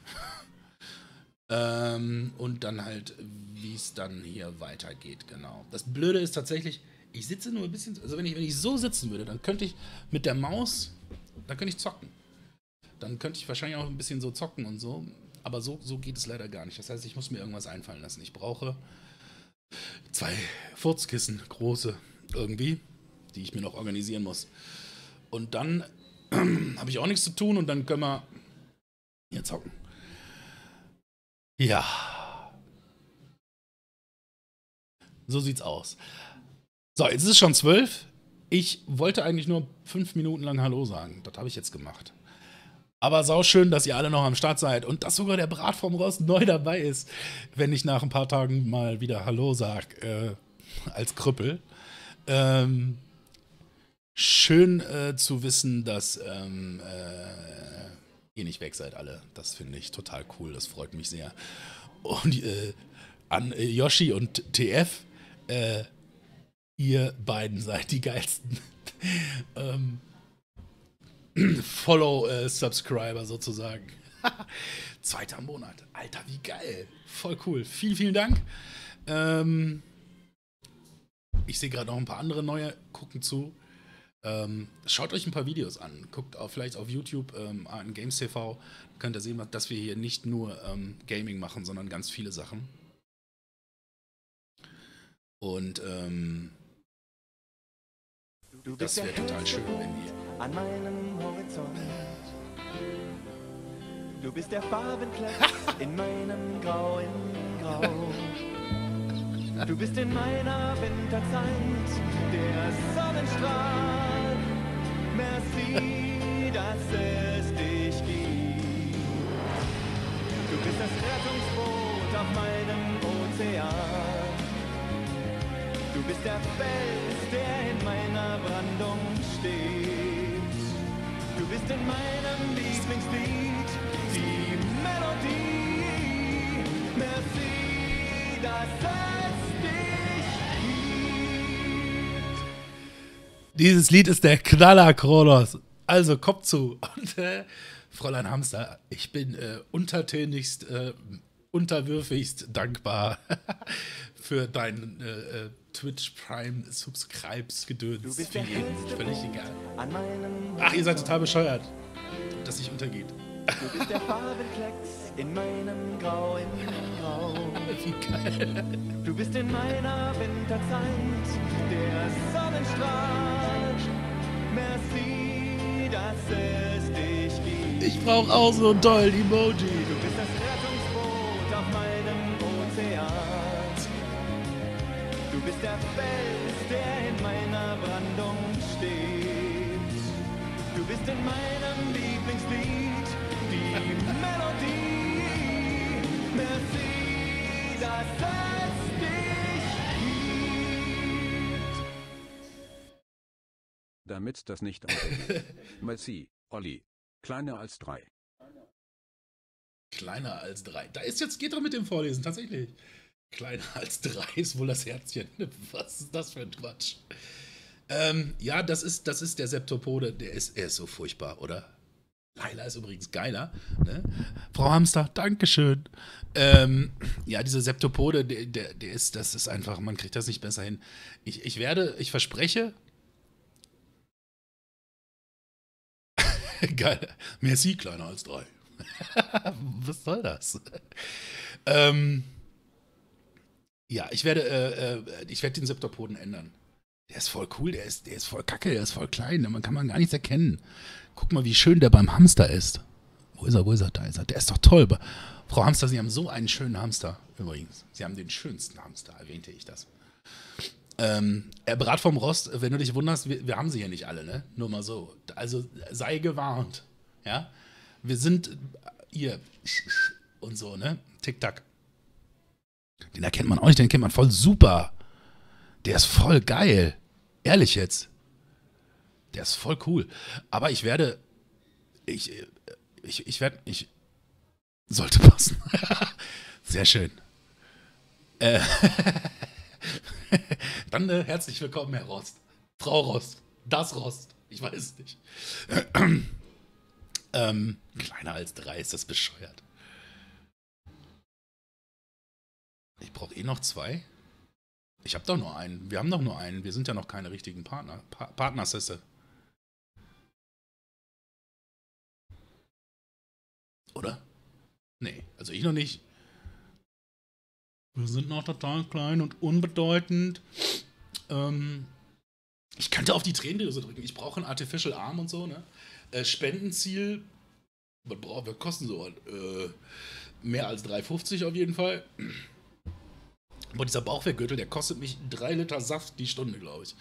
ähm, und dann halt, wie es dann hier weitergeht, genau. Das Blöde ist tatsächlich, ich sitze nur ein bisschen, also wenn ich, wenn ich so sitzen würde, dann könnte ich mit der Maus, dann könnte ich zocken. Dann könnte ich wahrscheinlich auch ein bisschen so zocken und so. Aber so, so geht es leider gar nicht. Das heißt, ich muss mir irgendwas einfallen lassen. Ich brauche zwei Furzkissen, große irgendwie, die ich mir noch organisieren muss. Und dann habe ich auch nichts zu tun und dann können wir hier zocken. Ja. So sieht's aus. So, jetzt ist es schon zwölf. Ich wollte eigentlich nur fünf Minuten lang Hallo sagen. Das habe ich jetzt gemacht. Aber sauschön, dass ihr alle noch am Start seid und dass sogar der Brat vom Rost neu dabei ist, wenn ich nach ein paar Tagen mal wieder Hallo sag, äh, als Krüppel. Ähm, schön äh, zu wissen, dass ähm, äh, ihr nicht weg seid alle. Das finde ich total cool, das freut mich sehr. Und äh, an äh, Yoshi und T F, äh, Ihr beiden seid die geilsten ähm, Follow-Subscriber sozusagen. Zweiter Monat. Alter, wie geil. Voll cool. Vielen, vielen Dank. Ähm, ich sehe gerade noch ein paar andere neue. Gucken zu. Ähm, schaut euch ein paar Videos an. Guckt auch vielleicht auf YouTube ähm, an Games T V. Könnt ihr sehen, dass wir hier nicht nur ähm, Gaming machen, sondern ganz viele Sachen. Und ähm, Du das bist der wäre total hellste schön, wenn Punkt ihr. an meinem Horizont. Du bist der Farbenklecks in meinem Grau in Grau. Du bist in meiner Winterzeit der Sonnenstrahl. Merci, dass es dich gibt. Du bist das Rettungsboot auf meinem Ozean. Du bist der Fels, der in meiner Brandung steht. Du bist in meinem Lieblingslied die Melodie. Merci, dass es dich gibt. Dieses Lied ist der Knaller, Kronos. Also, kommt zu. Und, äh, Fräulein Hamster, ich bin äh, untertänigst, äh, unterwürfigst dankbar für deinen äh, äh, Twitch Prime Subscribes Gedöns. Du bist Für der jeden. hellste Völlig Punkt egal. an meinem Ach, ihr seid total Horizont. bescheuert, dass sich untergeht. Du bist der Farbenklecks in meinem Grau in Grau. Wie geil. Du bist in meiner Winterzeit der Sonnenstrahl. Merci, dass es dich gibt. Ich brauche auch so einen tollen Emoji. Du bist das Rettungsboot auf meinem Ozean. Du bist der Fels, der in meiner Brandung steht. Du bist in meinem Lieblingslied die Melodie. Merci, dass es dich gibt. Damit das nicht untergeht. Merci, Olli. Kleiner als drei. Kleiner als drei. Da ist jetzt, geht doch mit dem Vorlesen, tatsächlich. Kleiner als drei ist wohl das Herzchen. Was ist das für ein Quatsch? Ähm, ja, das ist, das ist der Septopode. Der ist, er ist so furchtbar, oder? Laila ist übrigens geiler. Ne? Frau Hamster, Dankeschön. Ähm, ja, diese Septopode, der, der, der ist, das ist einfach, man kriegt das nicht besser hin. Ich, ich werde, ich verspreche. Geil. Merci, kleiner als drei. Was soll das? ähm, ja, ich werde, äh, äh, ich werde den Septopoden ändern. Der ist voll cool, der ist, der ist voll kacke, der ist voll klein, man kann man gar nichts erkennen. Guck mal, wie schön der beim Hamster ist. Wo ist er, wo ist er, da ist er. Der ist doch toll. Frau Hamster, Sie haben so einen schönen Hamster, übrigens. Sie haben den schönsten Hamster, erwähnte ich das. Ähm, er Brat vom Rost, wenn du dich wunderst, wir, wir haben sie hier nicht alle, ne? Nur mal so. Also sei gewarnt, ja? Wir sind hier und so, ne? Tick-Tack. Den erkennt man auch nicht, den kennt man voll super. Der ist voll geil. Ehrlich jetzt. Der ist voll cool. Aber ich werde, ich, ich, ich werde, ich, sollte passen. Sehr schön. Äh, Dann äh, herzlich willkommen, Herr Rost. Frau Rost. Das Rost. Ich weiß es nicht. ähm, kleiner als drei, ist das bescheuert. Ich brauche eh noch zwei. Ich habe doch nur einen. Wir haben doch nur einen. Wir sind ja noch keine richtigen Partner. Pa Partnersesse. Oder? Nee, also ich noch nicht. Wir sind noch total klein und unbedeutend. Ähm, ich könnte auf die Tränendrüse drücken. Ich brauche einen Artificial Arm und so, ne? Äh, Spendenziel. Was brauchen wir? Kosten so äh, mehr als drei fünfzig auf jeden Fall. Aber dieser Bauchwehrgürtel, der kostet mich drei Liter Saft die Stunde, glaube ich.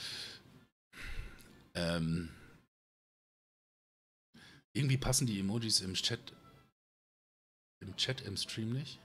Ähm, irgendwie passen die Emojis im Chat, im Chat im Stream nicht.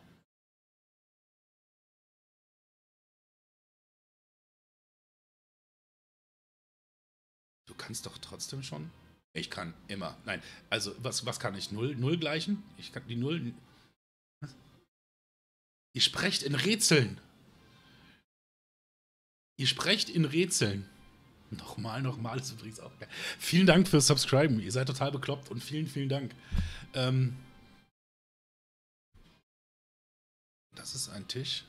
Du kannst doch trotzdem schon. Ich kann immer. Nein, also was, was kann ich? Null, Null gleichen? Ich kann die Null. Was? Ihr sprecht in Rätseln. Ihr sprecht in Rätseln. Nochmal, nochmal ist übrigens auch geil. Vielen Dank fürs Subscriben. Ihr seid total bekloppt und vielen, vielen Dank. Ähm, das ist ein Tisch.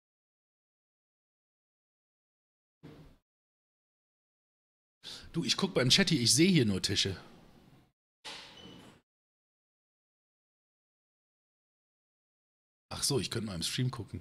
Du, ich guck beim Chatty, ich sehe hier nur Tische. Ach so, ich könnte mal im Stream gucken.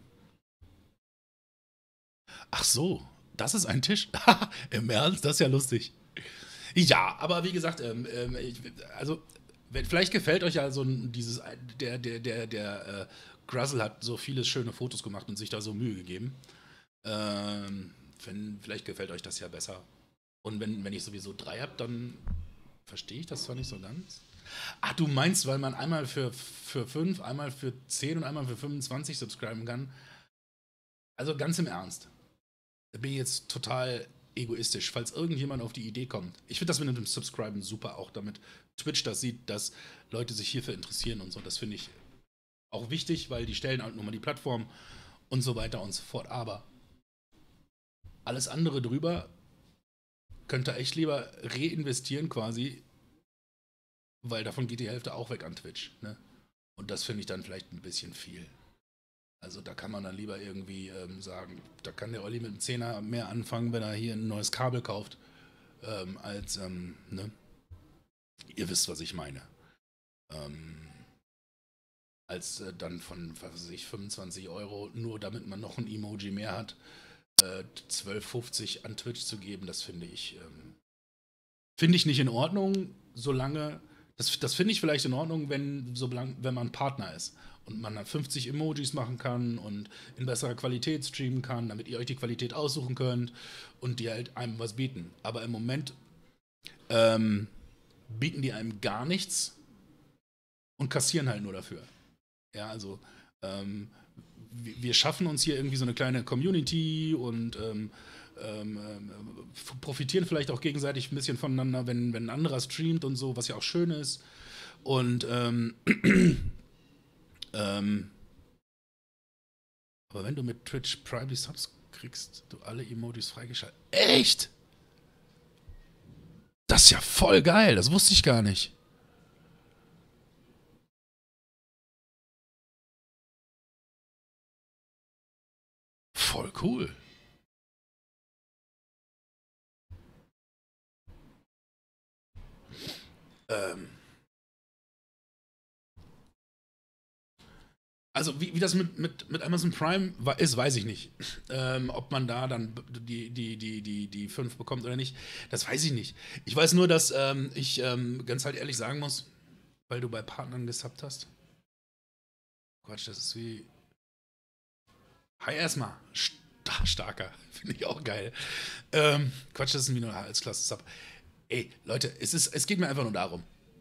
Ach so, das ist ein Tisch? Im Ernst? Das ist ja lustig. Ja, aber wie gesagt, ähm, ähm, ich, also wenn, vielleicht gefällt euch ja so ein, dieses, der, der, der, der äh, Gruzzle hat so viele schöne Fotos gemacht und sich da so Mühe gegeben. Ähm, wenn, vielleicht gefällt euch das ja besser. Und wenn, wenn ich sowieso drei habe, dann verstehe ich das zwar nicht so ganz. Ach, du meinst, weil man einmal für, für fünf, einmal für zehn und einmal für fünfundzwanzig subscriben kann? Also ganz im Ernst. Da bin ich jetzt total egoistisch, falls irgendjemand auf die Idee kommt. Ich finde das mit dem Subscriben super, auch damit Twitch das sieht, dass Leute sich hierfür interessieren und so. Das finde ich auch wichtig, weil die stellen halt nur mal die Plattform und so weiter und so fort. Aber alles andere drüber könnt ihr echt lieber reinvestieren quasi, weil davon geht die Hälfte auch weg an Twitch. Ne? Und das finde ich dann vielleicht ein bisschen viel. Also da kann man dann lieber irgendwie ähm, sagen, da kann der Olli mit einem Zehner mehr anfangen, wenn er hier ein neues Kabel kauft, ähm, als, ähm, ne? Ihr wisst, was ich meine. Ähm, als äh, dann von, was weiß ich, fünfundzwanzig Euro, nur damit man noch ein Emoji mehr hat, äh, zwölf fünfzig an Twitch zu geben, das finde ich, ähm, finde ich nicht in Ordnung, solange, das, das finde ich vielleicht in Ordnung, wenn, solange, wenn man Partner ist. Und man dann fünfzig Emojis machen kann und in besserer Qualität streamen kann, damit ihr euch die Qualität aussuchen könnt und die halt einem was bieten. Aber im Moment ähm, bieten die einem gar nichts und kassieren halt nur dafür. Ja, also ähm, wir schaffen uns hier irgendwie so eine kleine Community und ähm, ähm, profitieren vielleicht auch gegenseitig ein bisschen voneinander, wenn, wenn ein anderer streamt und so, was ja auch schön ist. Und ähm, Ähm, aber wenn du mit Twitch Prime Subs kriegst, du alle Emojis freigeschaltet. Echt? Das ist ja voll geil, das wusste ich gar nicht. Voll cool. Ähm. Also wie, wie das mit, mit, mit Amazon Prime ist, weiß ich nicht. Ähm, ob man da dann die, die, die, die, die fünf bekommt oder nicht, das weiß ich nicht. Ich weiß nur, dass ähm, ich ähm, ganz halt ehrlich sagen muss, weil du bei Partnern gesubbt hast. Quatsch, das ist wie... Hi erstmal. Star starker. Finde ich auch geil. Ähm, Quatsch, das ist wie nur als Klasse-Sub. Ey, Leute, es, ist, es geht mir einfach nur darum.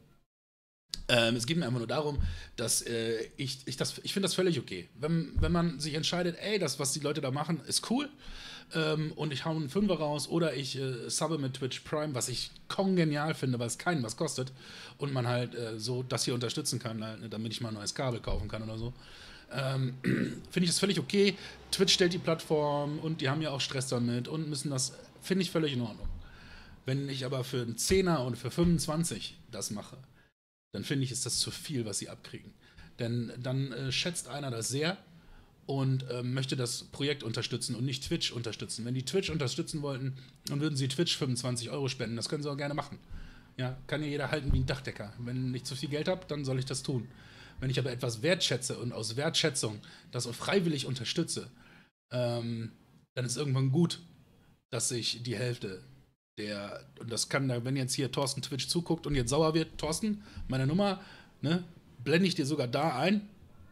Ähm, es geht mir einfach nur darum, dass äh, ich, ich das, ich finde das völlig okay. Wenn, wenn man sich entscheidet, ey, das, was die Leute da machen, ist cool ähm, und ich hau einen Fünfer raus oder ich äh, subbe mit Twitch Prime, was ich kongenial finde, weil es keinen was kostet und man halt äh, so das hier unterstützen kann, halt, ne, damit ich mal ein neues Kabel kaufen kann oder so. Ähm, finde ich das völlig okay. Twitch stellt die Plattform und die haben ja auch Stress damit und müssen das, finde ich völlig in Ordnung. Wenn ich aber für einen Zehner und für fünfundzwanzig das mache, dann finde ich, ist das zu viel, was sie abkriegen. Denn dann äh, schätzt einer das sehr und äh, möchte das Projekt unterstützen und nicht Twitch unterstützen. Wenn die Twitch unterstützen wollten, dann würden sie Twitch fünfundzwanzig Euro spenden. Das können sie auch gerne machen. Ja, kann ja jeder halten wie ein Dachdecker. Wenn ich zu viel Geld habe, dann soll ich das tun. Wenn ich aber etwas wertschätze und aus Wertschätzung das auch freiwillig unterstütze, ähm, dann ist irgendwann gut, dass ich die Hälfte der, und das kann da, wenn jetzt hier Thorsten Twitch zuguckt und jetzt sauer wird, Thorsten, meine Nummer, ne, blende ich dir sogar da ein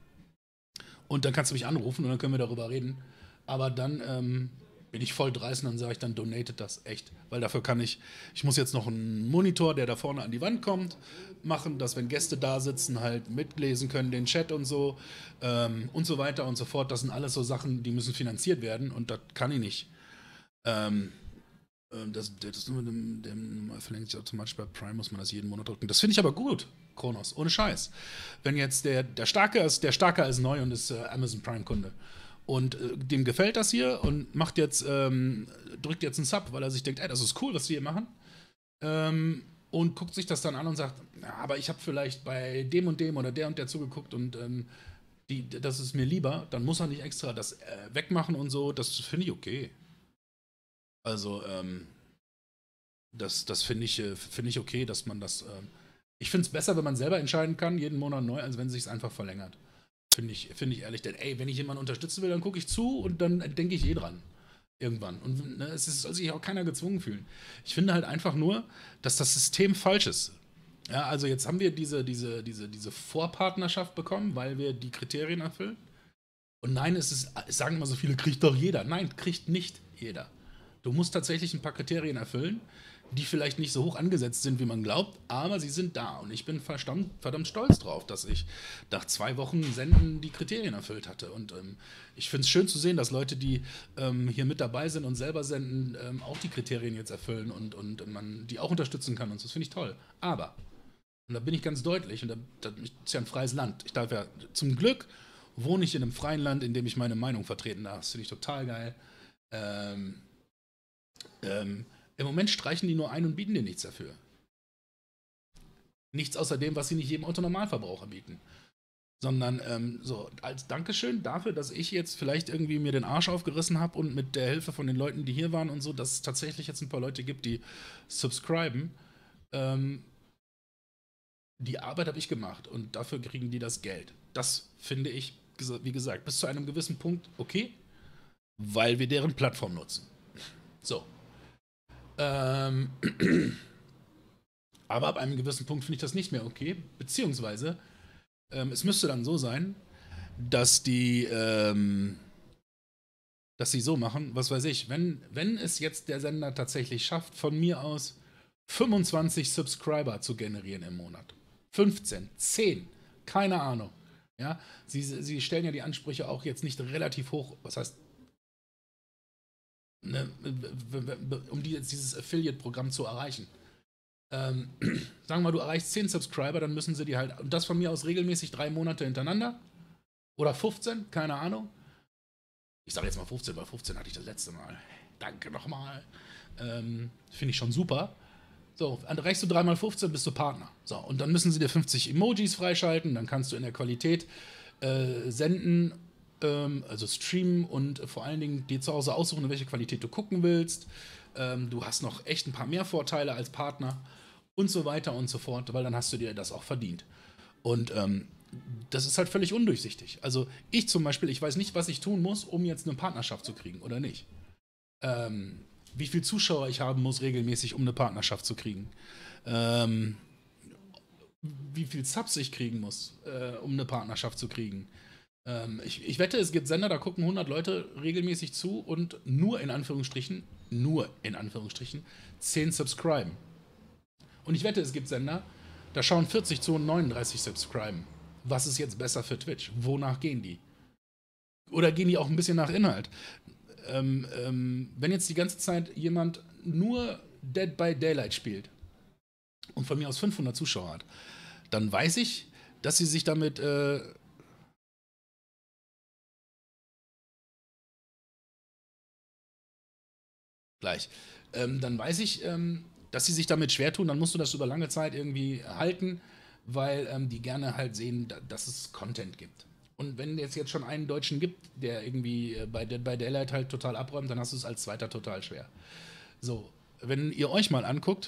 und dann kannst du mich anrufen und dann können wir darüber reden. Aber dann ähm, bin ich voll dreist und dann sage ich, dann donatet das echt. Weil dafür kann ich, ich muss jetzt noch einen Monitor, der da vorne an die Wand kommt, machen, dass wenn Gäste da sitzen, halt mitlesen können, den Chat und so ähm, und so weiter und so fort. Das sind alles so Sachen, die müssen finanziert werden und das kann ich nicht. Ähm, Das, das nur mit dem, dem verlängert sich automatisch bei Prime, muss man das jeden Monat drücken. Das finde ich aber gut, Kronos, ohne Scheiß. Wenn jetzt der, der Starke ist, der Starke ist neu und ist äh, Amazon Prime-Kunde. und äh, dem gefällt das hier und macht jetzt, ähm, drückt jetzt einen Sub, weil er sich denkt, ey, das ist cool, was die hier machen. Ähm, und guckt sich das dann an und sagt, ja, aber ich habe vielleicht bei dem und dem oder der und der zugeguckt und ähm, die, das ist mir lieber, dann muss er nicht extra das äh, wegmachen und so, das finde ich okay. Also, ähm, das, das finde ich, äh, finde ich okay, dass man das, ähm, ich finde es besser, wenn man selber entscheiden kann, jeden Monat neu, als wenn es sich einfach verlängert. Finde ich, finde ich ehrlich, denn ey, wenn ich jemanden unterstützen will, dann gucke ich zu und dann denke ich eh dran. Irgendwann. Und ne, es ist, soll sich auch keiner gezwungen fühlen. Ich finde halt einfach nur, dass das System falsch ist. Ja, also jetzt haben wir diese, diese, diese, diese Vorpartnerschaft bekommen, weil wir die Kriterien erfüllen. Und nein, es ist, es sagen immer so viele, kriegt doch jeder. Nein, kriegt nicht jeder. Du musst tatsächlich ein paar Kriterien erfüllen, die vielleicht nicht so hoch angesetzt sind, wie man glaubt, aber sie sind da. Und ich bin verdammt, verdammt stolz drauf, dass ich nach zwei Wochen Senden die Kriterien erfüllt hatte. Und ähm, ich finde es schön zu sehen, dass Leute, die ähm, hier mit dabei sind und selber senden, ähm, auch die Kriterien jetzt erfüllen und, und man die auch unterstützen kann. Und das finde ich toll. Aber, und da bin ich ganz deutlich, und da, das ist ja ein freies Land. Ich darf ja, zum Glück wohne ich in einem freien Land, in dem ich meine Meinung vertreten darf. Das finde ich total geil. Ähm, ähm, Im Moment streichen die nur ein und bieten dir nichts dafür. Nichts außer dem, was sie nicht jedem Autonormalverbraucher bieten. Sondern ähm, so als Dankeschön dafür, dass ich jetzt vielleicht irgendwie mir den Arsch aufgerissen habe und mit der Hilfe von den Leuten, die hier waren und so, dass es tatsächlich jetzt ein paar Leute gibt, die subscriben. Ähm, die Arbeit habe ich gemacht und dafür kriegen die das Geld. Das finde ich, wie gesagt, bis zu einem gewissen Punkt okay, weil wir deren Plattform nutzen. So. Ähm, aber ab einem gewissen Punkt finde ich das nicht mehr okay, beziehungsweise ähm, es müsste dann so sein, dass die, ähm, dass sie so machen, was weiß ich, wenn, wenn es jetzt der Sender tatsächlich schafft, von mir aus fünfundzwanzig Subscriber zu generieren im Monat, fünfzehn, zehn, keine Ahnung, ja, sie, sie stellen ja die Ansprüche auch jetzt nicht relativ hoch, was heißt, Ne, um die, jetzt dieses Affiliate-Programm zu erreichen. Ähm, sagen wir mal, du erreichst zehn Subscriber, dann müssen sie die halt, und das von mir aus regelmäßig drei Monate hintereinander, oder fünfzehn, keine Ahnung. Ich sage jetzt mal fünfzehn, weil fünfzehn hatte ich das letzte Mal. Danke nochmal. Ähm, Finde ich schon super. So, erreichst du drei mal fünfzehn, bist du Partner. So, und dann müssen sie dir fünfzig Emojis freischalten, dann kannst du in der Qualität äh, senden, also streamen und vor allen Dingen dir zu Hause aussuchen, in welche Qualität du gucken willst. Ähm, du hast noch echt ein paar mehr Vorteile als Partner und so weiter und so fort, weil dann hast du dir das auch verdient. Und ähm, das ist halt völlig undurchsichtig. Also ich zum Beispiel, ich weiß nicht, was ich tun muss, um jetzt eine Partnerschaft zu kriegen oder nicht. Ähm, wie viel Zuschauer ich haben muss regelmäßig, um eine Partnerschaft zu kriegen. Ähm, wie viel Subs ich kriegen muss, äh, um eine Partnerschaft zu kriegen. Ähm, ich, ich wette, es gibt Sender, da gucken hundert Leute regelmäßig zu und nur in Anführungsstrichen, nur in Anführungsstrichen, zehn subscriben. Und ich wette, es gibt Sender, da schauen vierzig zu und neununddreißig subscriben. Was ist jetzt besser für Twitch? Wonach gehen die? Oder gehen die auch ein bisschen nach Inhalt? Ähm, ähm, wenn jetzt die ganze Zeit jemand nur Dead by Daylight spielt und von mir aus fünfhundert Zuschauer hat, dann weiß ich, dass sie sich damit äh, gleich. Ähm, dann weiß ich, ähm, dass sie sich damit schwer tun, dann musst du das über lange Zeit irgendwie halten, weil ähm, die gerne halt sehen, da, dass es Content gibt. Und wenn es jetzt schon einen Deutschen gibt, der irgendwie bei Dead by Daylight halt total abräumt, dann hast du es als Zweiter total schwer. So, wenn ihr euch mal anguckt,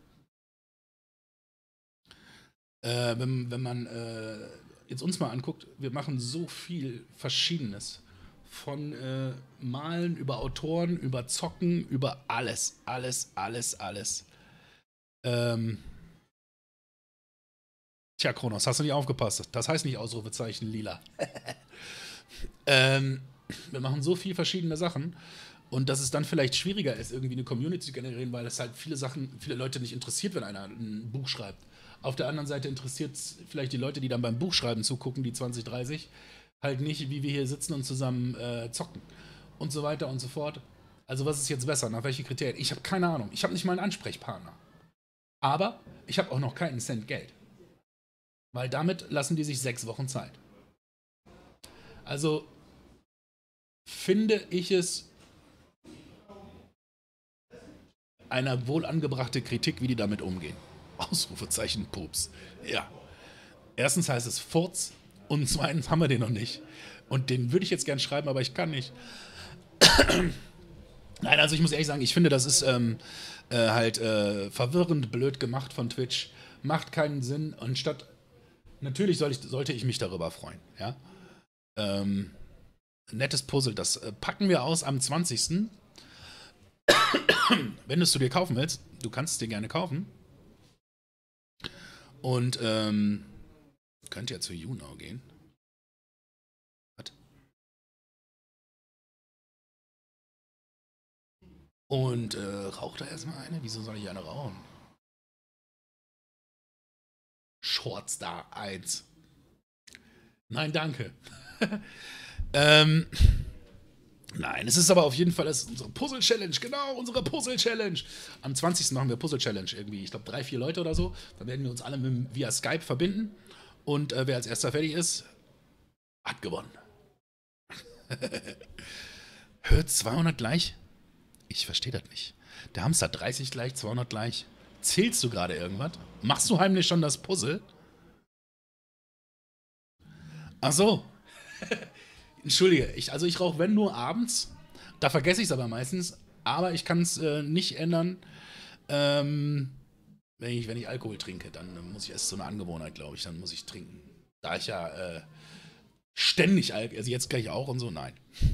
äh, wenn, wenn man äh, jetzt uns mal anguckt, wir machen so viel Verschiedenes. Von äh, Malen über Autoren, über Zocken, über alles, alles, alles, alles. Ähm Tja, Kronos, hast du nicht aufgepasst? Das heißt nicht Ausrufezeichen lila. ähm, wir machen so viel verschiedene Sachen und dass es dann vielleicht schwieriger ist, irgendwie eine Community zu generieren, weil es halt viele Sachen, viele Leute nicht interessiert, wenn einer ein Buch schreibt. Auf der anderen Seite interessiert es vielleicht die Leute, die dann beim Buchschreiben zugucken, die zwanzig, dreißig, halt nicht, wie wir hier sitzen und zusammen äh, zocken und so weiter und so fort. Also was ist jetzt besser? Nach welchen Kriterien? Ich habe keine Ahnung. Ich habe nicht mal einen Ansprechpartner. Aber ich habe auch noch keinen Cent Geld. Weil damit lassen die sich sechs Wochen Zeit. Also finde ich es eine wohl angebrachte Kritik, wie die damit umgehen. Ausrufezeichen Pups. Ja. Erstens heißt es Furz und zweitens haben wir den noch nicht. Und den würde ich jetzt gern schreiben, aber ich kann nicht. Nein, also ich muss ehrlich sagen, ich finde, das ist ähm, äh, halt äh, verwirrend blöd gemacht von Twitch. Macht keinen Sinn. Und statt. Natürlich soll ich, sollte ich mich darüber freuen. Ja. Ähm, nettes Puzzle. Das äh, packen wir aus am zwanzigsten Wenn du es dir kaufen willst, du kannst es dir gerne kaufen. Und ähm, könnt ja zu YouNow gehen. Was? Und äh, raucht da erstmal eine? Wieso soll ich eine rauchen? Shortstar eins. Nein, danke. ähm, nein, es ist aber auf jeden Fall das ist unsere Puzzle-Challenge. Genau, unsere Puzzle-Challenge. Am zwanzigsten machen wir Puzzle-Challenge irgendwie. Ich glaube, drei, vier Leute oder so. Da werden wir uns alle mit, via Skype verbinden. Und äh, wer als erster fertig ist, hat gewonnen. Hört zweihundert gleich? Ich verstehe das nicht. Der Hamster hat dreißig gleich, zweihundert gleich. Zählst du gerade irgendwas? Machst du heimlich schon das Puzzle? Ach so. Entschuldige, ich, also ich rauche wenn nur abends. Da vergesse ich es aber meistens. Aber ich kann es äh, nicht ändern, ähm, wenn, ich, wenn ich Alkohol trinke. Dann äh, muss ich, es ist so eine Angewohnheit, glaube ich. Dann muss ich trinken. Da ich ja äh, ständig Alkohol, also jetzt gleich auch und so, nein.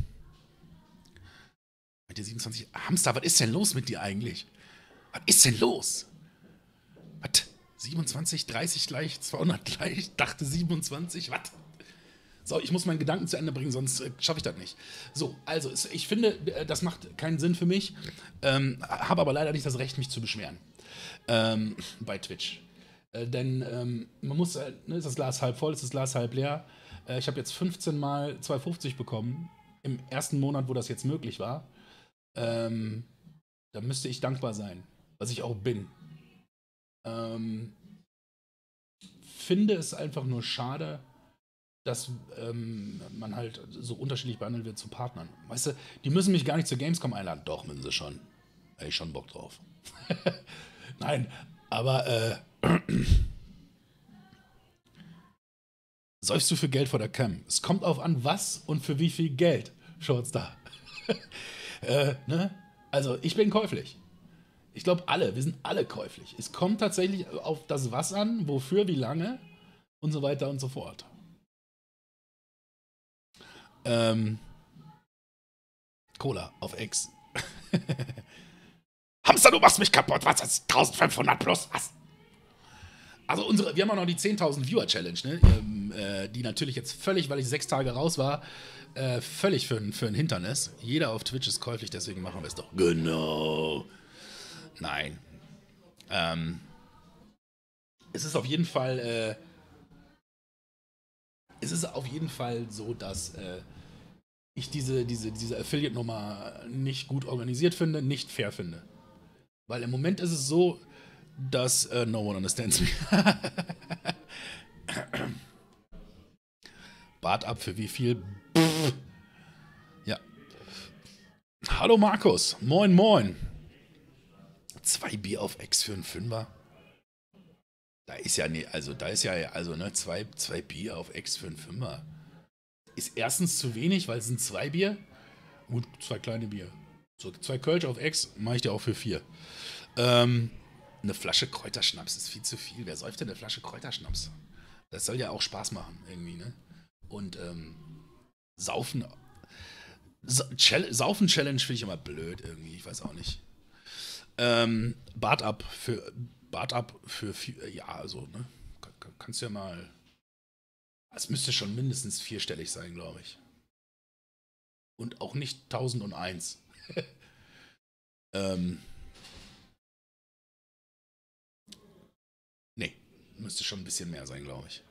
Mit der siebenundzwanzig. Hamster, was ist denn los mit dir eigentlich? Was ist denn los? Was? siebenundzwanzig, dreißig gleich, zweihundert gleich, ich dachte siebenundzwanzig, was? So, ich muss meinen Gedanken zu Ende bringen, sonst äh, schaffe ich das nicht. So, also, es, ich finde, äh, das macht keinen Sinn für mich, ähm, habe aber leider nicht das Recht, mich zu beschweren. Ähm, bei Twitch. Äh, denn ähm, man muss, äh, ne, ist das Glas halb voll, ist das Glas halb leer. Äh, ich habe jetzt fünfzehn Mal zwei fünfzig bekommen, im ersten Monat, wo das jetzt möglich war. Ähm, da müsste ich dankbar sein, was ich auch bin. Ähm, finde es einfach nur schade, dass ähm, man halt so unterschiedlich behandelt wird zu Partnern. Weißt du, die müssen mich gar nicht zur Gamescom einladen. Doch, müssen sie schon. Hätte ich schon Bock drauf. Nein, aber äh, säufst du für Geld vor der Cam? Es kommt auf an, was und für wie viel Geld. Schaut's da. äh, ne? Also, ich bin käuflich. Ich glaube, alle, wir sind alle käuflich. Es kommt tatsächlich auf das Was an, wofür, wie lange und so weiter und so fort. Ähm, Cola auf X. Hamster, du machst mich kaputt. Was ist eintausendfünfhundert plus? Was? Also unsere, wir haben auch noch die zehntausend Viewer-Challenge, ne? ähm, äh, die natürlich jetzt völlig, weil ich sechs Tage raus war, äh, völlig für, für ein Hindernis. Jeder auf Twitch ist käuflich, deswegen machen wir es doch. Genau. Nein. Ähm, es ist auf jeden Fall, äh, es ist auf jeden Fall so, dass äh, ich diese, diese, diese Affiliate-Nummer nicht gut organisiert finde, nicht fair finde. Weil im Moment ist es so, dass äh, no one understands me. Bart ab für wie viel? Pff. Ja. Hallo Markus. Moin, moin. Zwei Bier auf X für einen Fünfer? Da ist ja, ne, also da ist ja, also ne, zwei, zwei Bier auf X für einen Fünfer. Ist erstens zu wenig, weil es sind zwei Bier. Gut, zwei kleine Bier. So, zwei Kölsch auf X mache ich dir auch für vier. Ähm, eine Flasche Kräuterschnaps ist viel zu viel. Wer säuft denn eine Flasche Kräuterschnaps? Das soll ja auch Spaß machen, irgendwie, ne? Und, ähm, Saufen. Sa Saufen-Challenge finde ich immer blöd, irgendwie. Ich weiß auch nicht. Ähm, Bart ab für, Bart ab für, vier, ja, also, ne? Kannst du ja mal. Es müsste schon mindestens vierstellig sein, glaube ich. Und auch nicht tausendeins. ähm. Nee, müsste schon ein bisschen mehr sein, glaube ich.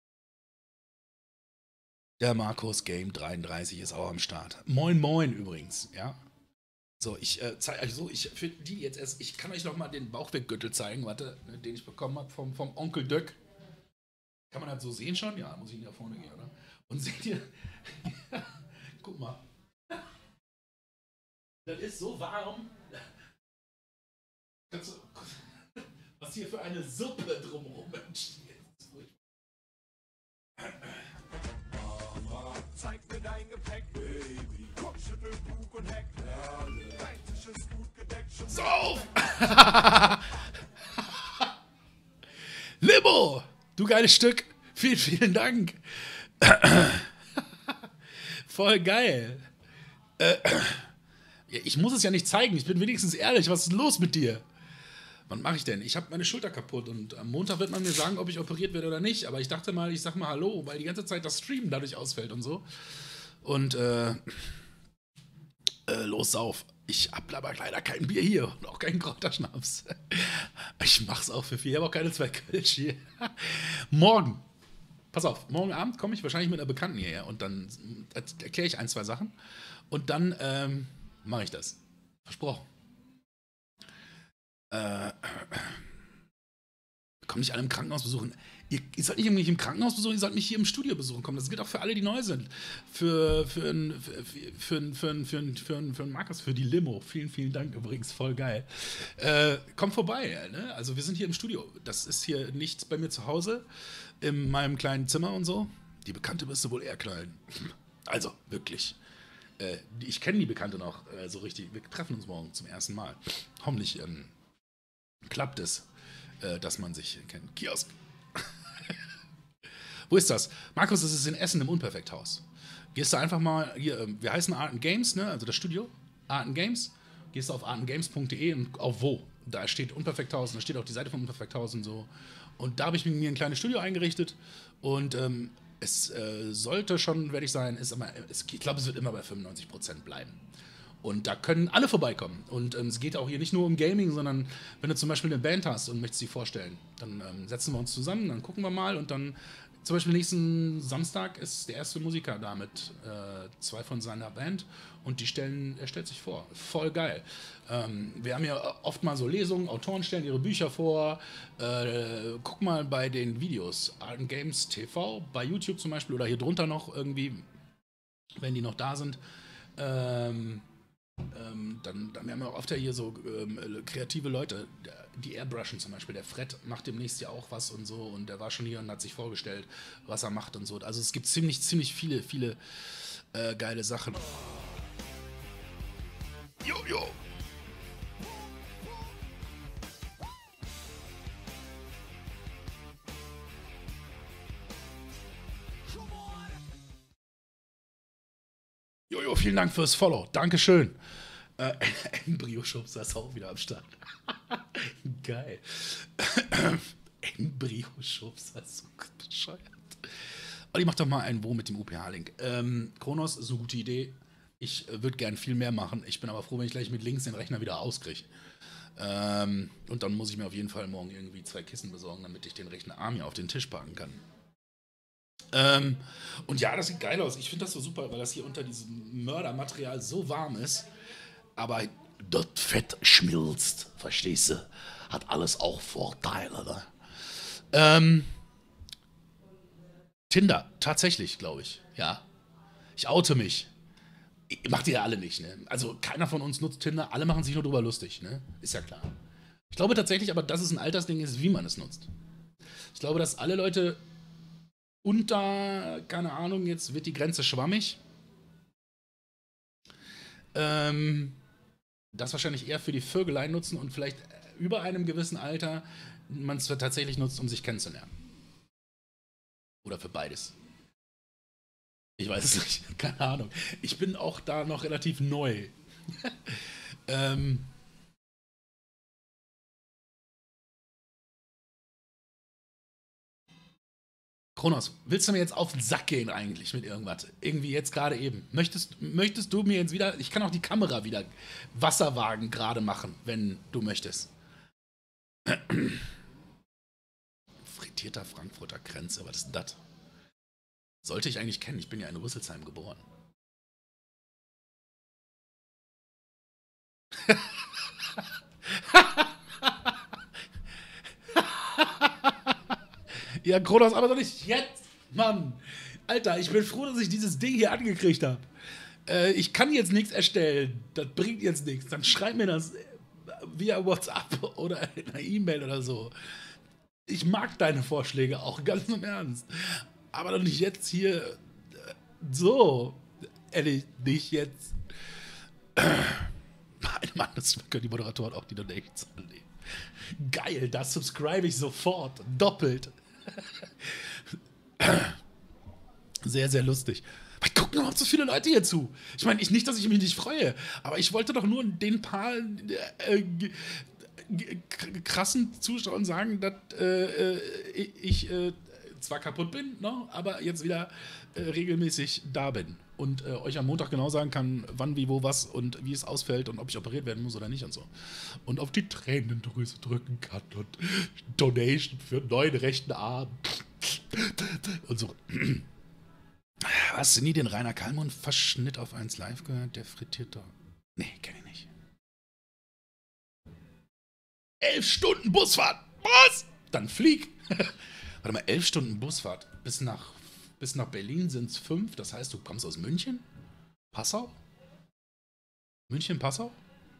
Der Markus Game dreiunddreißig ist auch am Start. Moin, moin übrigens, ja. So, ich äh, zeige euch so, ich für die jetzt erst, ich kann euch noch mal den Bauchweggürtel zeigen, warte, den ich bekommen habe vom, vom Onkel Döck. Kann man das so sehen schon? Ja, muss ich ihn da vorne gehen, oder? Und seht ihr, guck mal. Das ist so warm. Was hier für eine Suppe drumherum entsteht. Zeig mir dein Gepäck, Baby. Komm, schüttel Bug und Heck. Dein Tisch ist gut gedeckt. Schon so auf! Limo! Du geiles Stück. Vielen, vielen Dank. Voll geil. Äh, ich muss es ja nicht zeigen. Ich bin wenigstens ehrlich. Was ist los mit dir? Was mache ich denn? Ich habe meine Schulter kaputt und am Montag wird man mir sagen, ob ich operiert werde oder nicht. Aber ich dachte mal, ich sag mal Hallo, weil die ganze Zeit das Streamen dadurch ausfällt und so. Und äh, äh los, sauf. Ich hab aber leider kein Bier hier und auch keinen Kräuterschnaps. Ich mach's auch für viel. Ich habe auch keine zwei Kölsch hier. Morgen. Pass auf, morgen Abend komme ich wahrscheinlich mit einer Bekannten hierher und dann erkläre ich ein, zwei Sachen und dann ähm, mache ich das. Versprochen. Äh, komm nicht alle im Krankenhaus besuchen. Ihr, ihr sollt nicht im Krankenhaus besuchen, ihr sollt mich hier im Studio besuchen kommen. Das gilt auch für alle, die neu sind. Für, für, für, für, für, für, für, für, für Markus, für die Limo. Vielen, vielen Dank übrigens, voll geil. Äh, kommt vorbei, ne? Also wir sind hier im Studio. Das ist hier nicht bei mir zu Hause, in meinem kleinen Zimmer und so. Die Bekannte müsste wohl eher klein. Also, wirklich. Äh, ich kenne die Bekannte noch äh, so richtig. Wir treffen uns morgen zum ersten Mal. Hoffentlich ähm, klappt es, äh, dass man sich kennt. Kiosk. Wo ist das? Markus, das ist in Essen im Unperfekthaus. Gehst du einfach mal, hier, ähm, wir heißen Art and Games, ne? Also das Studio, Art and Games. Gehst du auf art and games punkt de und auf wo? Da steht Unperfekthaus, da steht auch die Seite von Unperfekthaus und so. Und da habe ich mir ein kleines Studio eingerichtet und ähm, es äh, sollte schon fertig sein, ist aber, es, ich glaube, es wird immer bei fünfundneunzig Prozent bleiben. Und da können alle vorbeikommen. Und ähm, es geht auch hier nicht nur um Gaming, sondern wenn du zum Beispiel eine Band hast und möchtest sie vorstellen, dann ähm, setzen wir uns zusammen, dann gucken wir mal und dann zum Beispiel nächsten Samstag ist der erste Musiker da mit äh, zwei von seiner Band und die stellen, er stellt sich vor. Voll geil. Ähm, wir haben ja oft mal so Lesungen, Autoren stellen ihre Bücher vor. Äh, guck mal bei den Videos, Art and Games T V, bei YouTube zum Beispiel oder hier drunter noch irgendwie, wenn die noch da sind. Ähm, Ähm, dann, dann haben wir oft ja hier so ähm, kreative Leute, die airbrushen zum Beispiel. Der Fred macht demnächst ja auch was und so und der war schon hier und hat sich vorgestellt, was er macht und so. Also es gibt ziemlich, ziemlich viele, viele äh, geile Sachen. Jojo! Jojo, vielen Dank fürs Follow. Dankeschön. Äh, Embryo-Schubser ist auch wieder am Start. Geil. Embryo-Schubser ist so bescheuert. Olli, mach doch mal ein Wo mit dem U P H-Link. Ähm, Kronos ist eine gute Idee. Ich äh, würde gern viel mehr machen. Ich bin aber froh, wenn ich gleich mit links den Rechner wieder auskriege. Ähm, und dann muss ich mir auf jeden Fall morgen irgendwie zwei Kissen besorgen, damit ich den Rechner Army auf den Tisch packen kann. Ähm, und ja, das sieht geil aus. Ich finde das so super, weil das hier unter diesem Mördermaterial so warm ist. Aber das Fett schmilzt, verstehst du? Hat alles auch Vorteile, ne? Ähm, Tinder, tatsächlich, glaube ich. Ja. Ich oute mich. Macht ihr ja alle nicht, ne? Also keiner von uns nutzt Tinder, alle machen sich nur drüber lustig, ne? Ist ja klar. Ich glaube tatsächlich aber, dass es ein Altersding ist, wie man es nutzt. Ich glaube, dass alle Leute unter, keine Ahnung, jetzt wird die Grenze schwammig. Ähm, das wahrscheinlich eher für die Vögelei nutzen und vielleicht über einem gewissen Alter man es tatsächlich nutzt, um sich kennenzulernen. Oder für beides. Ich weiß es nicht, keine Ahnung. Ich bin auch da noch relativ neu. ähm, Kronos, willst du mir jetzt auf den Sack gehen eigentlich mit irgendwas? Irgendwie jetzt gerade eben. Möchtest, möchtest du mir jetzt wieder, ich kann auch die Kamera wieder Wasserwagen gerade machen, wenn du möchtest. Frittierter Frankfurter Kränze, was ist denn das? Sollte ich eigentlich kennen, ich bin ja in Rüsselsheim geboren. Ja, Kronos, aber doch nicht jetzt, Mann. Alter, ich bin froh, dass ich dieses Ding hier angekriegt habe. äh, ich kann jetzt nichts erstellen, das bringt jetzt nichts, dann schreib mir das via WhatsApp oder in einer E-Mail oder so. Ich mag deine Vorschläge auch, ganz im Ernst. Aber doch nicht jetzt hier äh, so. Ehrlich, nicht jetzt. Mein Mann, das können die Moderatoren auch die Donations annehmen. Geil, das subscribe ich sofort. Doppelt. Sehr, sehr lustig. Aber gucken überhaupt so viele Leute hier zu. Ich meine, ich nicht, dass ich mich nicht freue, aber ich wollte doch nur den paar äh, g- g- krassen Zuschauern sagen, dass äh, äh, ich äh, zwar kaputt bin, ne, aber jetzt wieder äh, regelmäßig da bin. Und äh, euch am Montag genau sagen kann, wann, wie, wo, was und wie es ausfällt und ob ich operiert werden muss oder nicht und so. Und auf die Tränendrüse drücken kann und Donation für einen neuen rechten Arm. Und so. Hast du nie den Rainer Kallmund-Verschnitt auf eins Live gehört? Der frittiert doch. Nee, kenn ich nicht. Elf Stunden Busfahrt. Was? Dann flieg. Warte mal, elf Stunden Busfahrt. Bis nach, bis nach Berlin sind es fünf. Das heißt, du kommst aus München? Passau? München, Passau?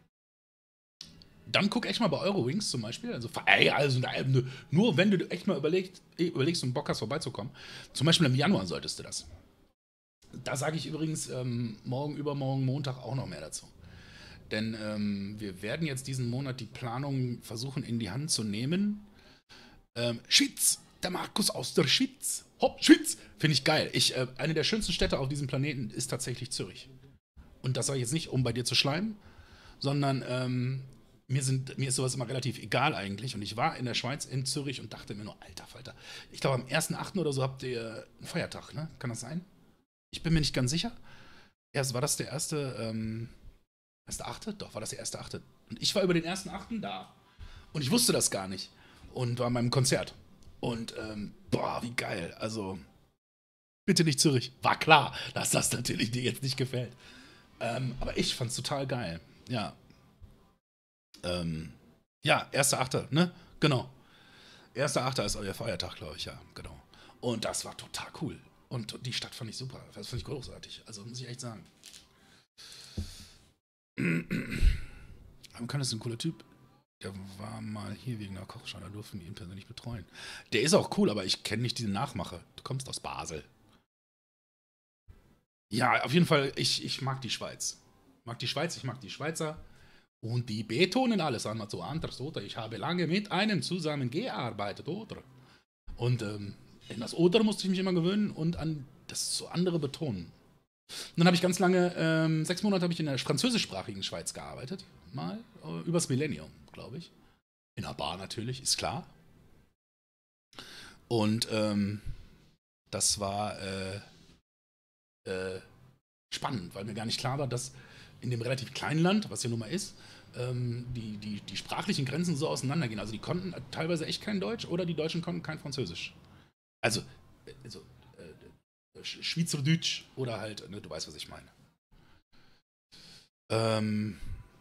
Dann guck echt mal bei Eurowings zum Beispiel. Also, ey, also nur wenn du echt mal überlegst, überlegst und Bock hast, vorbeizukommen. Zum Beispiel im Januar solltest du das. Da sage ich übrigens ähm, morgen, übermorgen, Montag auch noch mehr dazu. Denn ähm, wir werden jetzt diesen Monat die Planung versuchen in die Hand zu nehmen. Ähm, Schweiz, der Markus aus der Schweiz. Hopp, Schweiz, finde ich geil. Ich, äh, eine der schönsten Städte auf diesem Planeten ist tatsächlich Zürich. Und das sage ich jetzt nicht, um bei dir zu schleimen, sondern ähm, mir, sind, mir ist sowas immer relativ egal eigentlich. Und ich war in der Schweiz, in Zürich und dachte mir nur, alter Falter, ich glaube am ersten achten oder so habt ihr einen Feiertag, ne? Kann das sein? Ich bin mir nicht ganz sicher. Erst war das der erste, ähm, erste Achte? Doch, war das der erste Achte. Und ich war über den ersten Achten da. Und ich wusste das gar nicht. Und war in meinem Konzert. Und, ähm, boah, wie geil. Also, bitte nicht Zürich. War klar, dass das natürlich dir jetzt nicht gefällt. Ähm, aber ich fand's total geil. Ja. Ähm, ja, erster Achte, ne? Genau. erster Achte ist euer Feiertag, glaube ich, ja, genau. Und das war total cool. Und die Stadt fand ich super. Das fand ich großartig. Also, muss ich echt sagen. Amkan ist ein cooler Typ. Der war mal hier wegen der Kochschau. Da durften wir ihn persönlich betreuen. Der ist auch cool, aber ich kenne nicht diese Nachmache. Du kommst aus Basel. Ja, auf jeden Fall, ich, ich mag die Schweiz. Ich mag die Schweiz, ich mag die Schweizer. Und die betonen alles anders so anders, oder? Ich habe lange mit einem zusammen gearbeitet, oder? Und ähm, an das Oder musste ich mich immer gewöhnen und an das so andere betonen. Und dann habe ich ganz lange, ähm, sechs Monate habe ich in der französischsprachigen Schweiz gearbeitet. Mal, äh, übers Millennium, glaube ich. In einer Bar natürlich, ist klar. Und ähm, das war äh, äh, spannend, weil mir gar nicht klar war, dass in dem relativ kleinen Land, was ja nun mal ist, ähm, die, die, die sprachlichen Grenzen so auseinandergehen. Also die konnten teilweise echt kein Deutsch oder die Deutschen konnten kein Französisch. Also, also äh, Schweizerdeutsch oder halt, ne, du weißt, was ich meine. Ähm,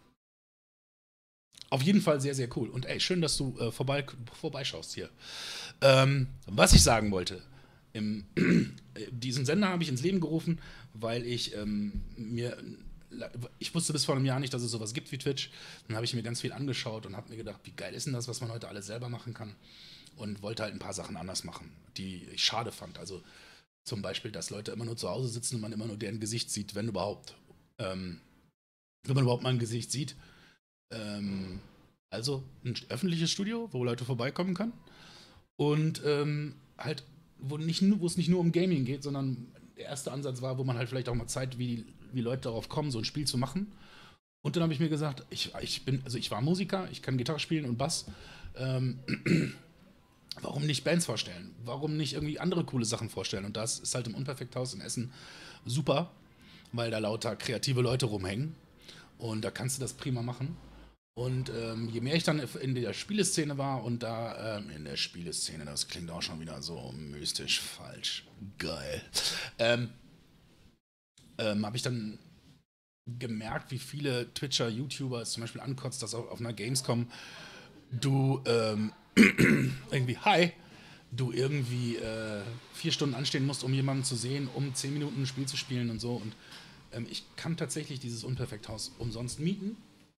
auf jeden Fall sehr, sehr cool. Und ey, schön, dass du äh, vorbei, vorbeischaust hier. Ähm, was ich sagen wollte, im, diesen Sender habe ich ins Leben gerufen, weil ich ähm, mir, ich wusste bis vor einem Jahr nicht, dass es sowas gibt wie Twitch. Dann habe ich mir ganz viel angeschaut und habe mir gedacht, wie geil ist denn das, was man heute alles selber machen kann. Und wollte halt ein paar Sachen anders machen, die ich schade fand. Also zum Beispiel, dass Leute immer nur zu Hause sitzen und man immer nur deren Gesicht sieht, wenn überhaupt. Ähm, wenn man überhaupt mal ein Gesicht sieht. Ähm, also ein öffentliches Studio, wo Leute vorbeikommen können. Und ähm, halt, wo, nicht, wo es nicht nur um Gaming geht, sondern der erste Ansatz war, wo man halt vielleicht auch mal zeigt, wie, wie Leute darauf kommen, so ein Spiel zu machen. Und dann habe ich mir gesagt, ich, ich bin, also ich war Musiker, ich kann Gitarre spielen und Bass. Ähm, Warum nicht Bands vorstellen? Warum nicht irgendwie andere coole Sachen vorstellen? Und das ist halt im Unperfekthaus in Essen super, weil da lauter kreative Leute rumhängen. Und da kannst du das prima machen. Und ähm, je mehr ich dann in der Spieleszene war und da, ähm, in der Spieleszene, das klingt auch schon wieder so mystisch falsch. Geil. Ähm, ähm, habe ich dann gemerkt, wie viele Twitcher, YouTuber es zum Beispiel ankotzt, dass auf, auf einer Gamescom du, ähm, irgendwie, hi, du irgendwie äh, vier Stunden anstehen musst, um jemanden zu sehen, um zehn Minuten ein Spiel zu spielen und so. Und Ähm, ich kann tatsächlich dieses Unperfekthaus umsonst mieten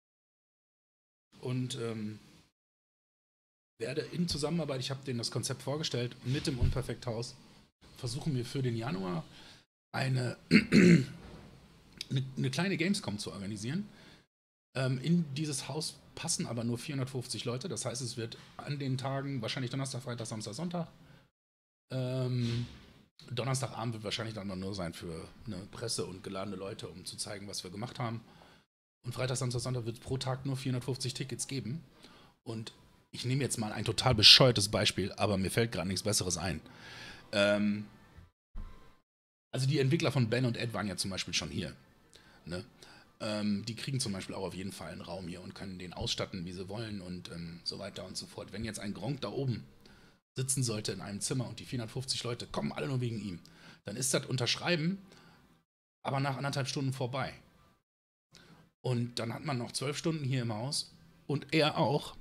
und ähm, werde in Zusammenarbeit, ich habe denen das Konzept vorgestellt, mit dem Unperfekthaus versuchen wir für den Januar eine, eine, eine kleine Gamescom zu organisieren. Ähm, in dieses Haus passen aber nur vierhundertfünfzig Leute, das heißt, es wird an den Tagen, wahrscheinlich Donnerstag, Freitag, Samstag, Sonntag, ähm, Donnerstagabend wird wahrscheinlich dann nur sein für eine Presse und geladene Leute, um zu zeigen, was wir gemacht haben. Und Freitag, Samstag, Sonntag wird es pro Tag nur vierhundertfünfzig Tickets geben. Und ich nehme jetzt mal ein total bescheuertes Beispiel, aber mir fällt gerade nichts Besseres ein. Ähm, also die Entwickler von Ben und Ed waren ja zum Beispiel schon hier. Ne? Ähm, die kriegen zum Beispiel auch auf jeden Fall einen Raum hier und können den ausstatten, wie sie wollen und ähm, so weiter und so fort. Wenn jetzt ein Gronk da oben sitzen sollte in einem Zimmer und die vierhundertfünfzig Leute kommen alle nur wegen ihm, dann ist das Unterschreiben aber nach anderthalb Stunden vorbei. Und dann hat man noch zwölf Stunden hier im Haus und er auch,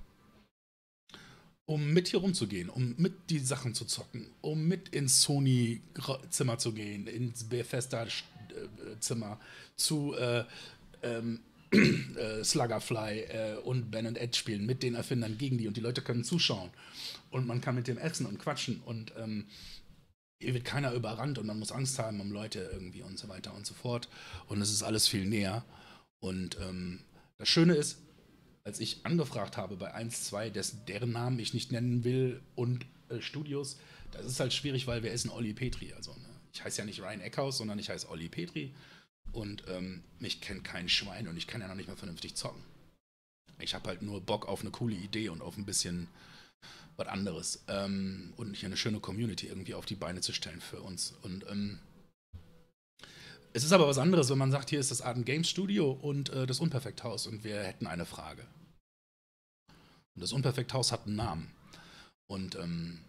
um mit hier rumzugehen, um mit die Sachen zu zocken, um mit ins Sony-Zimmer zu gehen, ins Bethesda-Zimmer, zu äh, ähm, äh, Sluggerfly äh, und Ben und Ed spielen, mit den Erfindern gegen die und die Leute können zuschauen. Und man kann mit dem essen und quatschen und ähm, hier wird keiner überrannt und man muss Angst haben um Leute irgendwie und so weiter und so fort. Und es ist alles viel näher. Und ähm, das Schöne ist, als ich angefragt habe bei eins, zwei, dessen, deren Namen ich nicht nennen will, und äh, Studios, das ist halt schwierig, weil wir essen Olli Petri. Also, ne? Ich heiße ja nicht Ryan Eckhaus, sondern ich heiße Olli Petri. Und ähm, mich kennt kein Schwein und ich kann ja noch nicht mal vernünftig zocken. Ich habe halt nur Bock auf eine coole Idee und auf ein bisschen was anderes. Ähm, und hier eine schöne Community irgendwie auf die Beine zu stellen für uns. Und ähm, es ist aber was anderes, wenn man sagt, hier ist das Art and Games Studio und äh, das Unperfekthaus und wir hätten eine Frage. Und das Unperfekthaus hat einen Namen. Und ähm,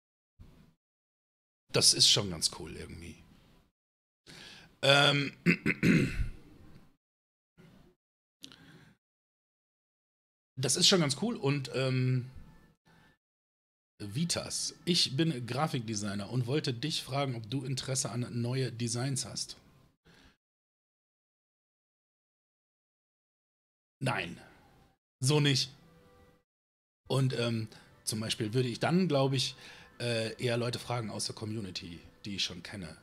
das ist schon ganz cool irgendwie. Ähm, das ist schon ganz cool und ähm, Vitas, ich bin Grafikdesigner und wollte dich fragen, ob du Interesse an neue Designs hast. Nein, so nicht. Und ähm, zum Beispiel würde ich dann, glaube ich, äh, eher Leute fragen aus der Community, die ich schon kenne.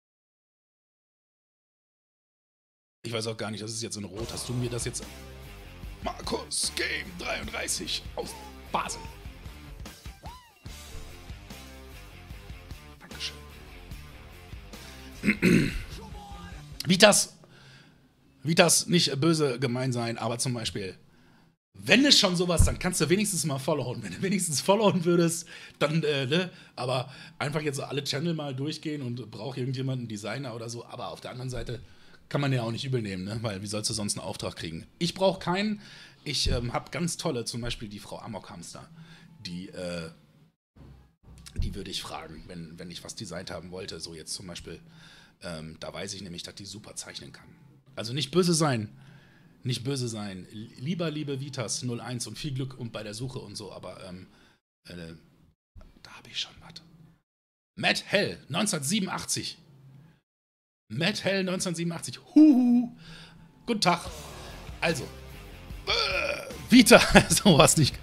Ich weiß auch gar nicht, das ist jetzt in Rot. Hast du mir das jetzt... Markus Game dreiunddreißig aus Basel. Dankeschön. Vitas, Vitas, nicht böse gemein sein, aber zum Beispiel, wenn es schon sowas, dann kannst du wenigstens mal followen. Wenn du wenigstens followen würdest, dann, äh, ne, aber einfach jetzt so alle Channel mal durchgehen und braucht irgendjemand einen Designer oder so, aber auf der anderen Seite kann man ja auch nicht übel nehmen, ne? Weil wie sollst du sonst einen Auftrag kriegen? Ich brauche keinen. Ich ähm, habe ganz tolle, zum Beispiel die Frau Amok Hamster, die, äh, die würde ich fragen, wenn, wenn ich was designt haben wollte. So jetzt zum Beispiel, ähm, da weiß ich nämlich, dass die super zeichnen kann. Also nicht böse sein, nicht böse sein. Lieber, liebe Vitas null eins und viel Glück und bei der Suche und so, aber ähm, äh, da habe ich schon was. Matt Hell, neunzehnhundertsiebenundachtzig. Matt Hell neunzehnhundertsiebenundachtzig. Huhu. Guten Tag. Also, äh, Vita, sowas nicht.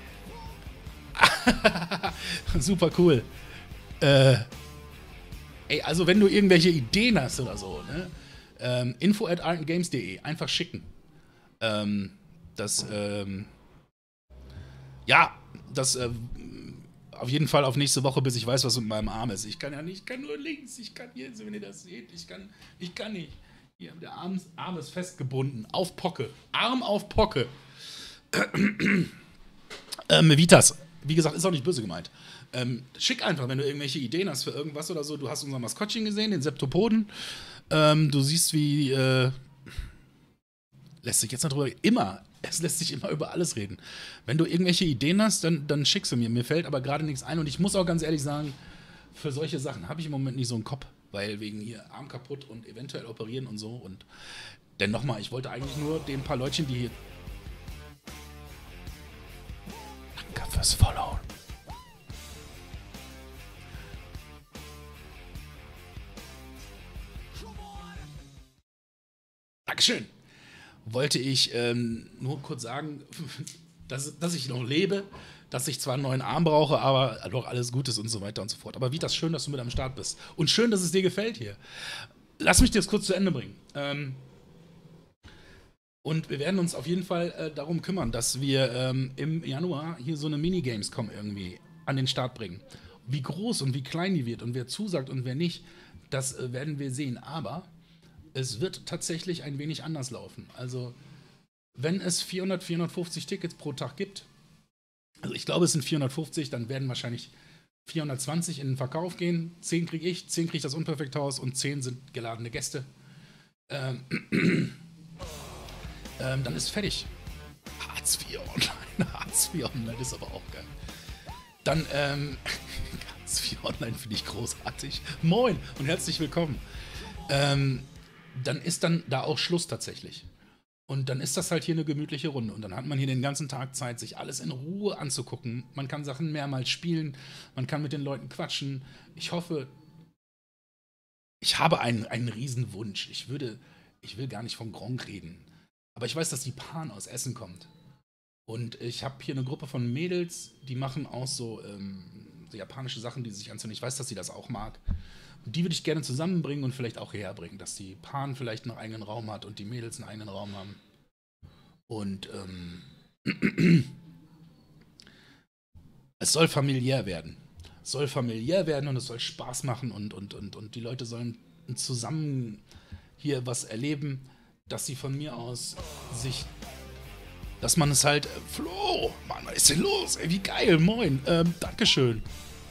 Super cool. Äh, ey, also wenn du irgendwelche Ideen hast oder so, ne? Ähm, info at art and games punkt de, einfach schicken. Ähm, das, ähm, ja, das, äh, auf jeden Fall auf nächste Woche, bis ich weiß, was mit meinem Arm ist. Ich kann ja nicht, ich kann nur links, ich kann hier, wenn ihr das seht, ich kann, ich kann nicht. Hier, der Arm, Arm ist festgebunden, auf Pocke, Arm auf Pocke. ähm, Vitas, wie gesagt, ist auch nicht böse gemeint. Ähm, schick einfach, wenn du irgendwelche Ideen hast für irgendwas oder so. Du hast unser Maskottchen gesehen, den Septopoden. Ähm, du siehst, wie, äh, lässt sich jetzt noch drüber, immer, es lässt sich immer über alles reden. Wenn du irgendwelche Ideen hast, dann, dann schick sie mir. Mir fällt aber gerade nichts ein und ich muss auch ganz ehrlich sagen, für solche Sachen habe ich im Moment nicht so einen Kopf, weil wegen hier Arm kaputt und eventuell operieren und so. Und denn nochmal, ich wollte eigentlich nur den paar Leutchen, die hier... Danke fürs Followen. Dankeschön. Wollte ich ähm, nur kurz sagen, dass, dass ich noch lebe, dass ich zwar einen neuen Arm brauche, aber doch alles gut ist und so weiter und so fort. Aber Vitas, schön, dass du mit am Start bist. Und schön, dass es dir gefällt hier. Lass mich das kurz zu Ende bringen. Ähm, und wir werden uns auf jeden Fall äh, darum kümmern, dass wir ähm, im Januar hier so eine Minigames-Com irgendwie an den Start bringen. Wie groß und wie klein die wird und wer zusagt und wer nicht, das äh, werden wir sehen. Aber es wird tatsächlich ein wenig anders laufen. Also, wenn es vierhundert, vierhundertfünfzig Tickets pro Tag gibt, also ich glaube, es sind vierhundertfünfzig, dann werden wahrscheinlich vierhundertzwanzig in den Verkauf gehen. zehn kriege ich, zehn kriegt das Unperfekthaus und zehn sind geladene Gäste. Ähm, ähm, dann ist fertig. Hartz vier Online. Hartz vier Online ist aber auch geil. Dann, ähm, Hartz vier Online finde ich großartig. Moin und herzlich willkommen. Ähm, dann ist dann da auch Schluss tatsächlich. Und dann ist das halt hier eine gemütliche Runde. Und dann hat man hier den ganzen Tag Zeit, sich alles in Ruhe anzugucken. Man kann Sachen mehrmals spielen. Man kann mit den Leuten quatschen. Ich hoffe, ich habe einen, einen riesen Wunsch. Ich würde, ich will gar nicht von Gronk reden. Aber ich weiß, dass die Pan aus Essen kommt. Und ich habe hier eine Gruppe von Mädels, die machen auch so, ähm, so japanische Sachen, die sie sich anziehen. Ich weiß, dass sie das auch mag. Und die würde ich gerne zusammenbringen und vielleicht auch herbringen, dass die Pan vielleicht einen eigenen Raum hat und die Mädels einen eigenen Raum haben. Und ähm, es soll familiär werden. Es soll familiär werden und es soll Spaß machen und, und, und, und die Leute sollen zusammen hier was erleben, dass sie von mir aus sich, dass man es halt, äh, Flo, Mann, was ist denn los? Ey, wie geil, moin, ähm, Dankeschön.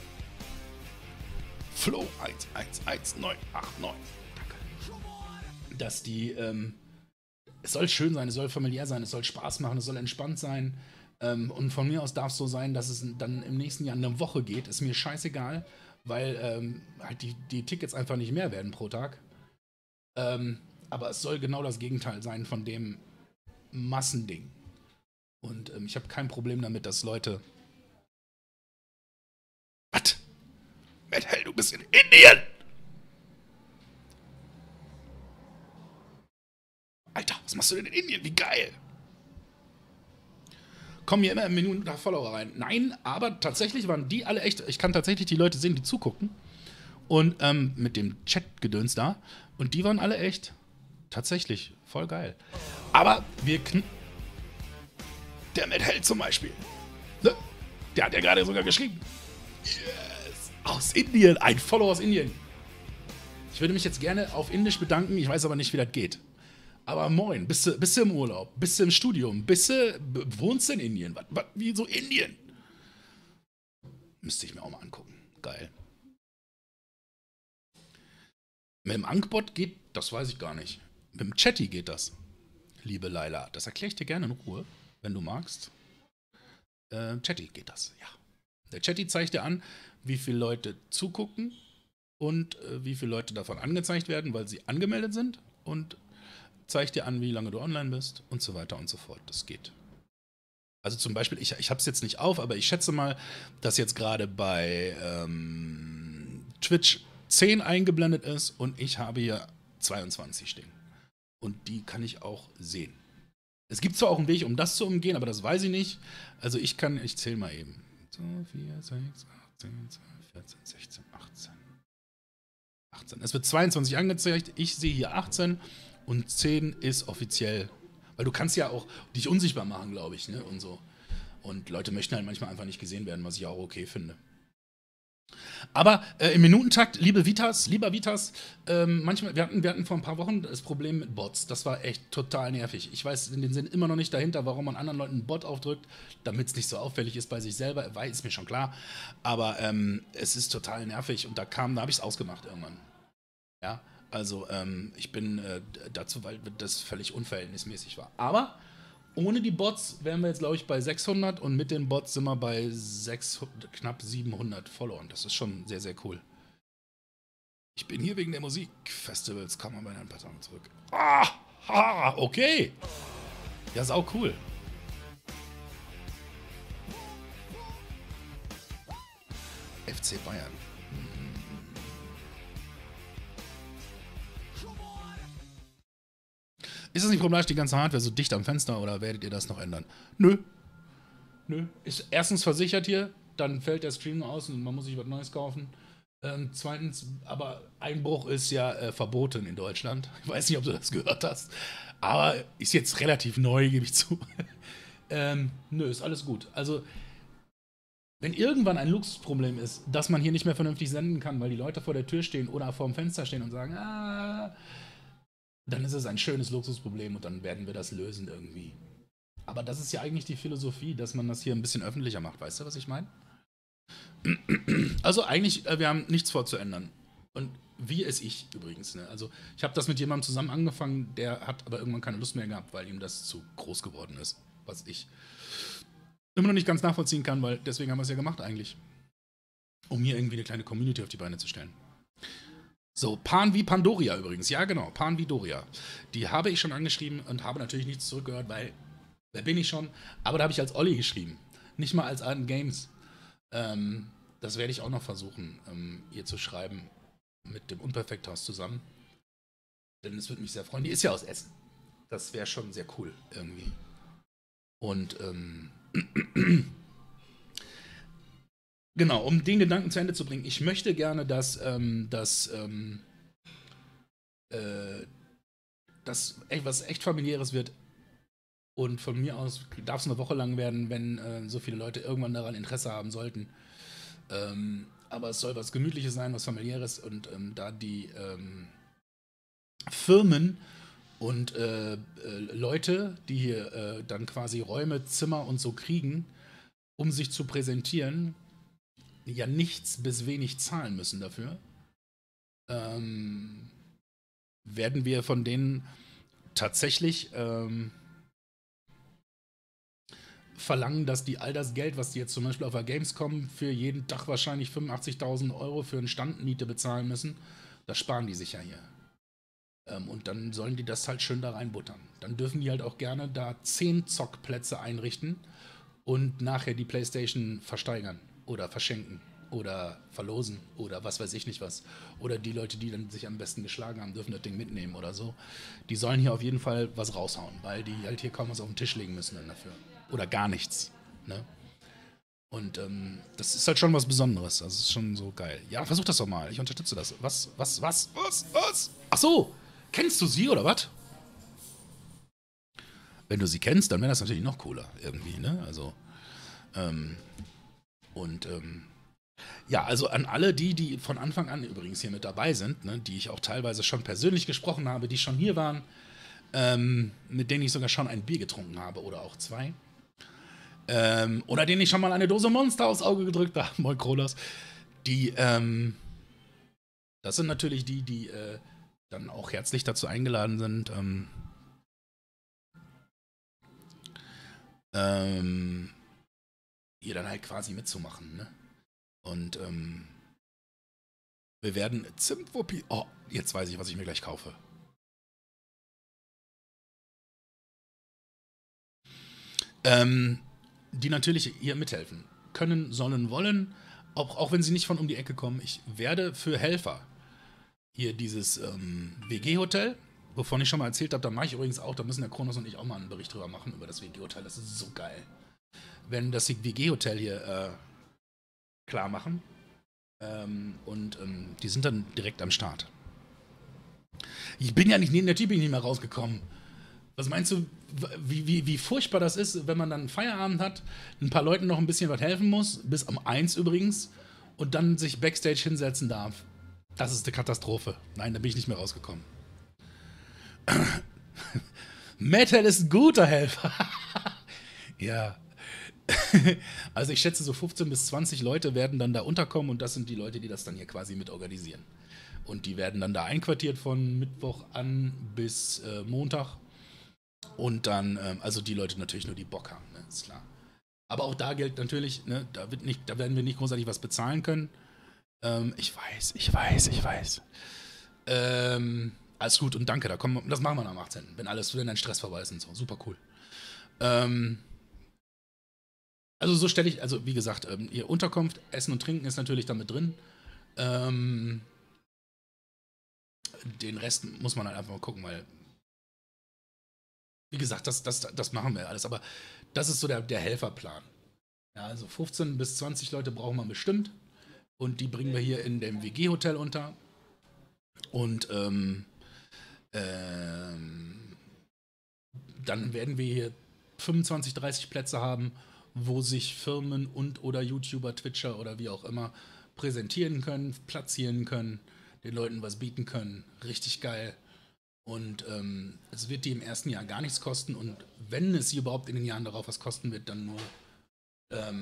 Flo eins eins eins neun acht neun. Danke. Dass die, ähm, es soll schön sein, es soll familiär sein, es soll Spaß machen, es soll entspannt sein. Ähm, und von mir aus darf es so sein, dass es dann im nächsten Jahr eine Woche geht. Ist mir scheißegal, weil ähm, halt die, die Tickets einfach nicht mehr werden pro Tag. Ähm, aber es soll genau das Gegenteil sein von dem Massending. Und ähm, ich habe kein Problem damit, dass Leute... Was? Matt Hell, du bist in Indien! Alter, was machst du denn in Indien? Wie geil! Kommen hier immer in Minuten nach Follower rein. Nein, aber tatsächlich waren die alle echt... Ich kann tatsächlich die Leute sehen, die zugucken. Und ähm, mit dem Chat-Gedöns da. Und die waren alle echt... Tatsächlich, voll geil. Aber wir kn... Der Matt Hell zum Beispiel. Ne? Der hat ja gerade sogar geschrieben. Yes! Aus Indien. Ein Follower aus Indien. Ich würde mich jetzt gerne auf Indisch bedanken. Ich weiß aber nicht, wie das geht. Aber moin, bist du, bist du im Urlaub? Bist du im Studium? Bist du, wohnst du in Indien? Was, was, wie so Indien? Müsste ich mir auch mal angucken. Geil. Mit dem Ankbot geht, das weiß ich gar nicht. Mit dem Chatty geht das, liebe Laila. Das erkläre ich dir gerne in Ruhe, wenn du magst. Äh, Chatty geht das, ja. Der Chatty zeigt dir an, wie viele Leute zugucken und äh, wie viele Leute davon angezeigt werden, weil sie angemeldet sind und zeigt dir an, wie lange du online bist und so weiter und so fort. Das geht. Also zum Beispiel, ich, ich habe es jetzt nicht auf, aber ich schätze mal, dass jetzt gerade bei ähm, Twitch zehn eingeblendet ist und ich habe hier zweiundzwanzig stehen. Und die kann ich auch sehen. Es gibt zwar auch einen Weg, um das zu umgehen, aber das weiß ich nicht. Also ich kann, ich zähle mal eben. So, vier, sechs, achtzehn, zwölf, vierzehn, sechzehn, achtzehn. achtzehn. Es wird zweiundzwanzig angezeigt. Ich sehe hier achtzehn und zehn ist offiziell. Weil du kannst ja auch dich unsichtbar machen, glaube ich, ne? Und so. Und Leute möchten halt manchmal einfach nicht gesehen werden, was ich auch okay finde. Aber äh, im Minutentakt, liebe Vitas, lieber Vitas, ähm, manchmal, wir hatten, wir hatten vor ein paar Wochen das Problem mit Bots. Das war echt total nervig. Ich weiß in den Sinn immer noch nicht dahinter, warum man anderen Leuten einen Bot aufdrückt, damit es nicht so auffällig ist bei sich selber. Weiß, ist mir schon klar. Aber ähm, es ist total nervig und da kam, da habe ich es ausgemacht irgendwann. Ja, also ähm, ich bin äh, dazu, weil das völlig unverhältnismäßig war. Aber ohne die Bots wären wir jetzt, glaube ich, bei sechshundert und mit den Bots sind wir bei sechshundert, knapp siebenhundert Followern. Das ist schon sehr, sehr cool. Ich bin hier wegen der Musik. Festivals, kann man bei ein paar Tagen zurück. Ah, ha, okay. Ja, sau cool. F C Bayern. Ist das nicht problematisch, die ganze Hardware so dicht am Fenster oder werdet ihr das noch ändern? Nö. Nö. Ist erstens versichert hier, dann fällt der Stream aus und man muss sich was Neues kaufen. Ähm, zweitens, aber Einbruch ist ja äh, verboten in Deutschland. Ich weiß nicht, ob du das gehört hast. Aber ist jetzt relativ neu, gebe ich zu. ähm, nö, ist alles gut. Also, wenn irgendwann ein Luxusproblem ist, dass man hier nicht mehr vernünftig senden kann, weil die Leute vor der Tür stehen oder vor dem Fenster stehen und sagen, ah, dann ist es ein schönes Luxusproblem und dann werden wir das lösen irgendwie. Aber das ist ja eigentlich die Philosophie, dass man das hier ein bisschen öffentlicher macht. Weißt du, was ich meine? Also eigentlich, äh, wir haben nichts vor zu ändern. Und wie ist ich übrigens. Ne? Also ich habe das mit jemandem zusammen angefangen, der hat aber irgendwann keine Lust mehr gehabt, weil ihm das zu groß geworden ist. Was ich immer noch nicht ganz nachvollziehen kann, weil deswegen haben wir es ja gemacht eigentlich. Um hier irgendwie eine kleine Community auf die Beine zu stellen. So, Pan wie Pandoria übrigens. Ja, genau, Pan wie Doria. Die habe ich schon angeschrieben und habe natürlich nichts zurückgehört, weil, wer bin ich schon? Aber da habe ich als Olli geschrieben. Nicht mal als Arden Games. Ähm, das werde ich auch noch versuchen, ähm, ihr zu schreiben. Mit dem Unperfekthaus zusammen. Denn es würde mich sehr freuen. Die ist ja aus Essen. Das wäre schon sehr cool, irgendwie. Und, ähm, genau, um den Gedanken zu Ende zu bringen, ich möchte gerne, dass, ähm, dass, ähm, äh, dass echt, was echt familiäres wird. Und von mir aus darf es eine Woche lang werden, wenn äh, so viele Leute irgendwann daran Interesse haben sollten. Ähm, aber es soll was Gemütliches sein, was Familiäres. Und ähm, da die ähm, Firmen und äh, äh, Leute, die hier äh, dann quasi Räume, Zimmer und so kriegen, um sich zu präsentieren, ja nichts bis wenig zahlen müssen dafür, ähm, werden wir von denen tatsächlich ähm, verlangen, dass die all das Geld, was die jetzt zum Beispiel auf der Gamescom für jeden Tag wahrscheinlich fünfundachtzigtausend Euro für eine Standmiete bezahlen müssen, das sparen die sich ja hier. Ähm, und dann sollen die das halt schön da reinbuttern. Dann dürfen die halt auch gerne da zehn Zockplätze einrichten und nachher die PlayStation versteigern oder verschenken oder verlosen oder was weiß ich nicht was. Oder die Leute, die dann sich am besten geschlagen haben, dürfen das Ding mitnehmen oder so. Die sollen hier auf jeden Fall was raushauen, weil die halt hier kaum was auf den Tisch legen müssen dann dafür. Oder gar nichts. Ne? Und ähm, das ist halt schon was Besonderes. Das ist schon so geil. Ja, versuch das doch mal. Ich unterstütze das. Was, was, was, was, was? Ach so, kennst du sie oder was? Wenn du sie kennst, dann wäre das natürlich noch cooler irgendwie, ne? Also, ähm, und, ähm, ja, also an alle die, die von Anfang an übrigens hier mit dabei sind, ne, die ich auch teilweise schon persönlich gesprochen habe, die schon hier waren, ähm, mit denen ich sogar schon ein Bier getrunken habe oder auch zwei. Ähm, oder denen ich schon mal eine Dose Monster aufs Auge gedrückt habe, Moin Krolas. Die, ähm, das sind natürlich die, die äh, dann auch herzlich dazu eingeladen sind, ähm, ähm, hier dann halt quasi mitzumachen, ne? Und, ähm, wir werden Zimtwuppi. Oh, jetzt weiß ich, was ich mir gleich kaufe. Ähm, die natürlich hier mithelfen können, sollen, wollen, auch, auch wenn sie nicht von um die Ecke kommen. Ich werde für Helfer hier dieses ähm, W G-Hotel, wovon ich schon mal erzählt habe, da mache ich übrigens auch, da müssen der Kronos und ich auch mal einen Bericht drüber machen, über das W G-Hotel, das ist so geil. Wenn das W G-Hotel hier äh, klar machen ähm, und ähm, die sind dann direkt am Start. Ich bin ja nicht neben der Tür nicht mehr rausgekommen. Was meinst du, wie, wie, wie furchtbar das ist, wenn man dann Feierabend hat, ein paar Leuten noch ein bisschen was helfen muss, bis um eins übrigens, und dann sich Backstage hinsetzen darf? Das ist eine Katastrophe. Nein, da bin ich nicht mehr rausgekommen. Metal ist ein guter Helfer. Ja. Also ich schätze, so fünfzehn bis zwanzig Leute werden dann da unterkommen und das sind die Leute, die das dann hier quasi mit organisieren. Und die werden dann da einquartiert von Mittwoch an bis äh, Montag. Und dann, ähm, also die Leute natürlich nur, die Bock haben, ne, ist klar. Aber auch da gilt natürlich, ne, da, wird nicht, da werden wir nicht großartig was bezahlen können. Ähm, ich weiß, ich weiß, ich weiß. Ähm, alles gut und danke, da kommen, das machen wir am achtzehnten Wenn alles, wenn dein Stress vorbei ist und so. Super cool. Ähm, also so stelle ich, also wie gesagt, ähm, ihr Unterkunft, Essen und Trinken ist natürlich damit drin. Ähm, den Rest muss man halt einfach mal gucken, weil Wie gesagt, das, das, das machen wir alles, aber das ist so der, der Helferplan. Ja, also fünfzehn bis zwanzig Leute brauchen wir bestimmt und die bringen wir hier in dem W G-Hotel unter. Und ähm, ähm, dann werden wir hier fünfundzwanzig, dreißig Plätze haben, wo sich Firmen und oder YouTuber, Twitcher oder wie auch immer präsentieren können, platzieren können, den Leuten was bieten können. Richtig geil. Und ähm, es wird die im ersten Jahr gar nichts kosten und wenn es sie überhaupt in den Jahren darauf was kosten wird, dann nur ähm,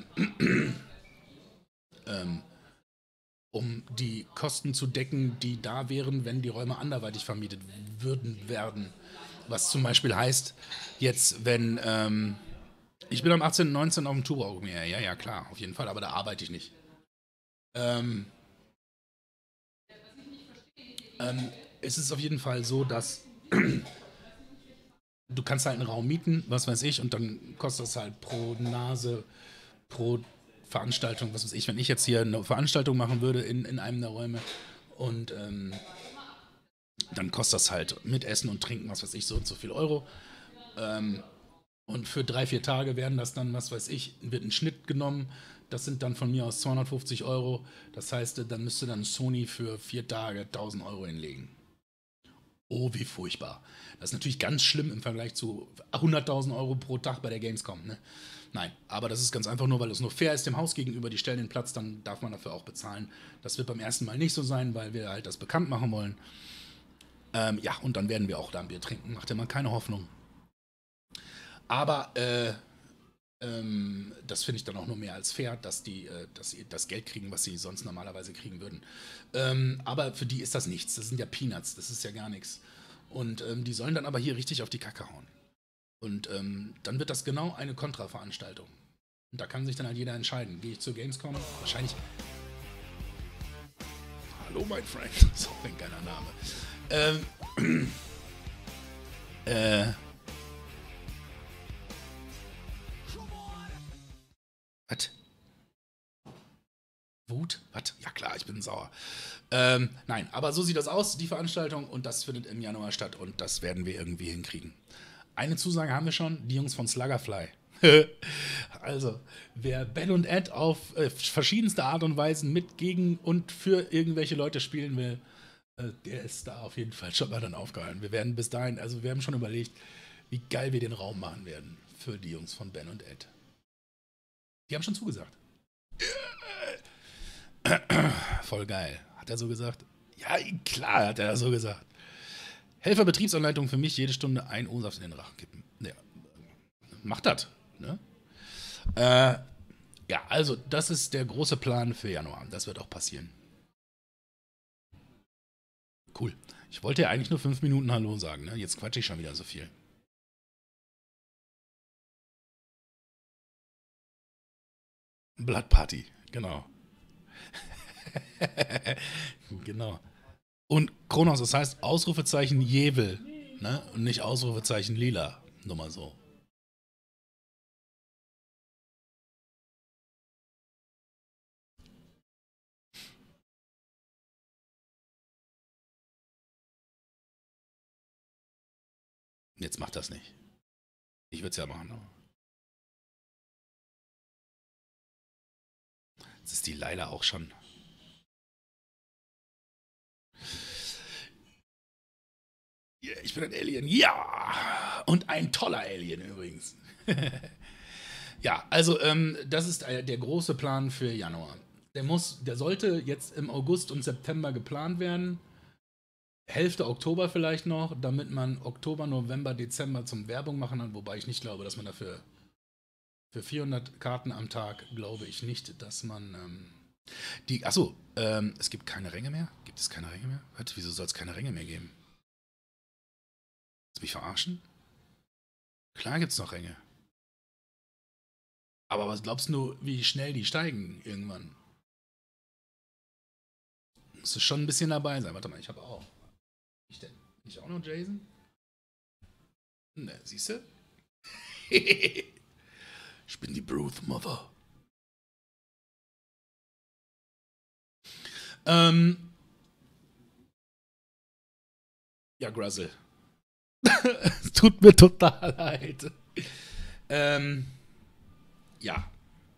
ähm, um die Kosten zu decken, die da wären, wenn die Räume anderweitig vermietet würden werden. Was zum Beispiel heißt, jetzt wenn, ähm, ich bin am achtzehnten, neunzehnten auf dem Tour, ja, ja, ja, klar, auf jeden Fall, aber da arbeite ich nicht. Ähm, ähm, es ist auf jeden Fall so, dass du kannst halt einen Raum mieten, was weiß ich, und dann kostet es halt pro Nase, pro Veranstaltung, was weiß ich, wenn ich jetzt hier eine Veranstaltung machen würde in, in einem der Räume und ähm, dann kostet das halt mit Essen und Trinken, was weiß ich, so und so viel Euro. Ähm, und für drei, vier Tage werden das dann, was weiß ich, wird ein Schnitt genommen. Das sind dann von mir aus zweihundertfünfzig Euro. Das heißt, dann müsste dann Sony für vier Tage tausend Euro hinlegen. Oh, wie furchtbar. Das ist natürlich ganz schlimm im Vergleich zu hunderttausend Euro pro Tag bei der Gamescom. Ne? Nein, aber das ist ganz einfach nur, weil es nur fair ist dem Haus gegenüber. Die stellen den Platz, dann darf man dafür auch bezahlen. Das wird beim ersten Mal nicht so sein, weil wir halt das bekannt machen wollen. Ähm, ja, und dann werden wir auch da ein Bier trinken. Macht ja mal keine Hoffnung. Aber äh, ähm, das finde ich dann auch nur mehr als fair, dass die, äh, dass sie das Geld kriegen, was sie sonst normalerweise kriegen würden. Ähm, aber für die ist das nichts. Das sind ja Peanuts. Das ist ja gar nichts. Und ähm, die sollen dann aber hier richtig auf die Kacke hauen. Und ähm, dann wird das genau eine Kontra-Veranstaltung. Und da kann sich dann halt jeder entscheiden. Gehe ich zur Gamescom? Wahrscheinlich. Hallo, mein Freund. Das ist auch ein geiler Name. Ähm. äh. Was? Wut? Was? Ja klar, ich bin sauer. Ähm, nein, aber so sieht das aus, die Veranstaltung, und das findet im Januar statt und das werden wir irgendwie hinkriegen. Eine Zusage haben wir schon, die Jungs von Sluggerfly. Also, wer Ben und Ed auf äh, verschiedenste Art und Weisen mit, gegen und für irgendwelche Leute spielen will, äh, der ist da auf jeden Fall schon mal dann aufgehalten. Wir werden bis dahin, also wir haben schon überlegt, wie geil wir den Raum machen werden für die Jungs von Ben und Ed. Die haben schon zugesagt. Voll geil. Hat er so gesagt? Ja, klar hat er so gesagt. Helferbetriebsanleitung für mich, jede Stunde ein O-Saft in den Rachen kippen. Ja, macht das. Ne? Äh, ja, also das ist der große Plan für Januar. Das wird auch passieren. Cool. Ich wollte ja eigentlich nur fünf Minuten Hallo sagen. Ne? Jetzt quatsche ich schon wieder so viel. Blood Party, genau. Genau. Und Kronos, das heißt Ausrufezeichen Jevel, ne? Und nicht Ausrufezeichen Lila. Nur mal so. Jetzt macht das nicht. Ich würde es ja machen, aber. Jetzt ist die Laila auch schon. Yeah, ich bin ein Alien. Ja! Und ein toller Alien übrigens. Ja, also ähm, das ist der große Plan für Januar. Der muss, der sollte jetzt im August und September geplant werden. Hälfte Oktober vielleicht noch, damit man Oktober, November, Dezember zum Werbung machen kann, wobei ich nicht glaube, dass man dafür für vierhundert Karten am Tag glaube ich nicht, dass man ähm, die, achso, ähm, es gibt keine Ränge mehr? Gibt es keine Ränge mehr? Was? Wieso soll es keine Ränge mehr geben? Willst du mich verarschen? Klar gibt es noch Ränge. Aber was glaubst du, wie schnell die steigen irgendwann? Muss es schon ein bisschen dabei sein. Warte mal, ich habe auch. Ich denn? Ich auch noch Jason? Ne, siehst du? Ich bin die Bruth Mother. Ähm. Ja, Gruzzle. Es tut mir total leid. Ähm, ja.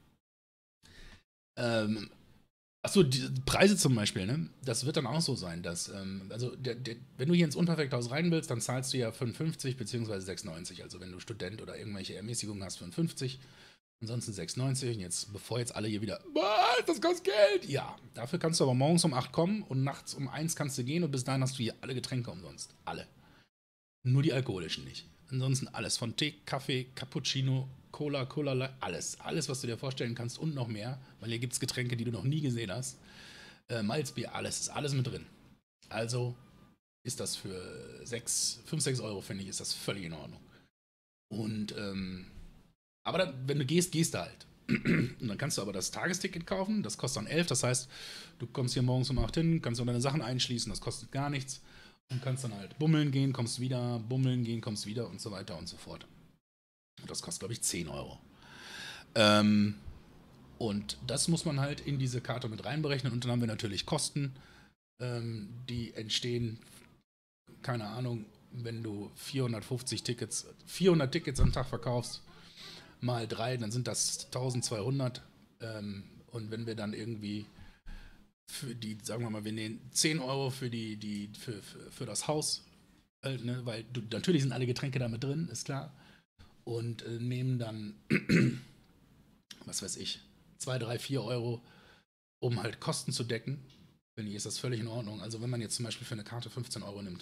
Ähm, achso, die Preise zum Beispiel, ne? Das wird dann auch so sein, dass, ähm, also, der, der, wenn du hier ins Unperfekthaus rein willst, dann zahlst du ja fünf fünfzig bzw. sechs neunzig. Also, wenn du Student oder irgendwelche Ermäßigungen hast, fünf fünfzig. Ansonsten sechs neunzig. Und jetzt, bevor jetzt alle hier wieder, was, das kostet Geld. Ja, dafür kannst du aber morgens um acht kommen und nachts um eins kannst du gehen und bis dahin hast du hier alle Getränke umsonst. Alle. Nur die alkoholischen nicht. Ansonsten alles. Von Tee, Kaffee, Cappuccino, Cola, Cola Light, alles. Alles, was du dir vorstellen kannst und noch mehr. Weil hier gibt es Getränke, die du noch nie gesehen hast. Äh, Malzbier, alles. Ist alles mit drin. Also ist das für sechs, fünf, sechs Euro, finde ich, ist das völlig in Ordnung. Und, ähm, aber dann, wenn du gehst, gehst du halt. Und dann kannst du aber das Tagesticket kaufen. Das kostet dann elf. Das heißt, du kommst hier morgens um acht hin, kannst auch deine Sachen einschließen. Das kostet gar nichts. Und kannst dann halt bummeln gehen, kommst wieder, bummeln gehen, kommst wieder und so weiter und so fort. Und das kostet, glaube ich, zehn Euro. Ähm, und das muss man halt in diese Karte mit reinberechnen. Und dann haben wir natürlich Kosten, ähm, die entstehen, keine Ahnung, wenn du vierhundertfünfzig Tickets, vierhundert Tickets am Tag verkaufst, mal drei, dann sind das eintausendzweihundert. Ähm, und wenn wir dann irgendwie für die, sagen wir mal, wir nehmen zehn Euro für, die, die, für, für, für das Haus, äh, ne, weil du, natürlich sind alle Getränke da mit drin, ist klar. Und äh, nehmen dann, was weiß ich, zwei, drei, vier Euro, um halt Kosten zu decken. Finde ich, ist das völlig in Ordnung. Also wenn man jetzt zum Beispiel für eine Karte fünfzehn Euro nimmt,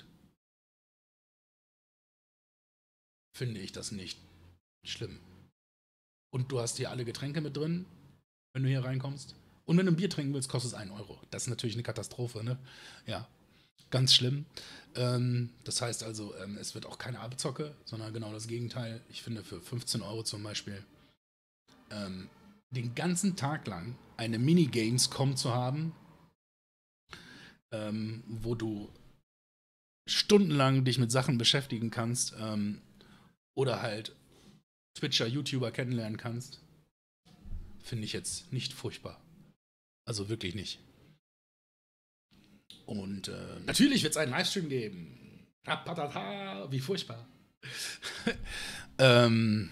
finde ich das nicht schlimm. Und du hast hier alle Getränke mit drin, wenn du hier reinkommst. Und wenn du ein Bier trinken willst, kostet es einen Euro. Das ist natürlich eine Katastrophe, ne? Ja, ganz schlimm. Ähm, das heißt also, ähm, es wird auch keine Abzocke, sondern genau das Gegenteil. Ich finde, für fünfzehn Euro zum Beispiel ähm, den ganzen Tag lang eine Minigames.com zu haben, ähm, wo du stundenlang dich mit Sachen beschäftigen kannst ähm, oder halt Twitcher, YouTuber kennenlernen kannst, finde ich jetzt nicht furchtbar. Also wirklich nicht. Und äh, natürlich wird es einen Livestream geben. Rapatata, wie furchtbar. ähm,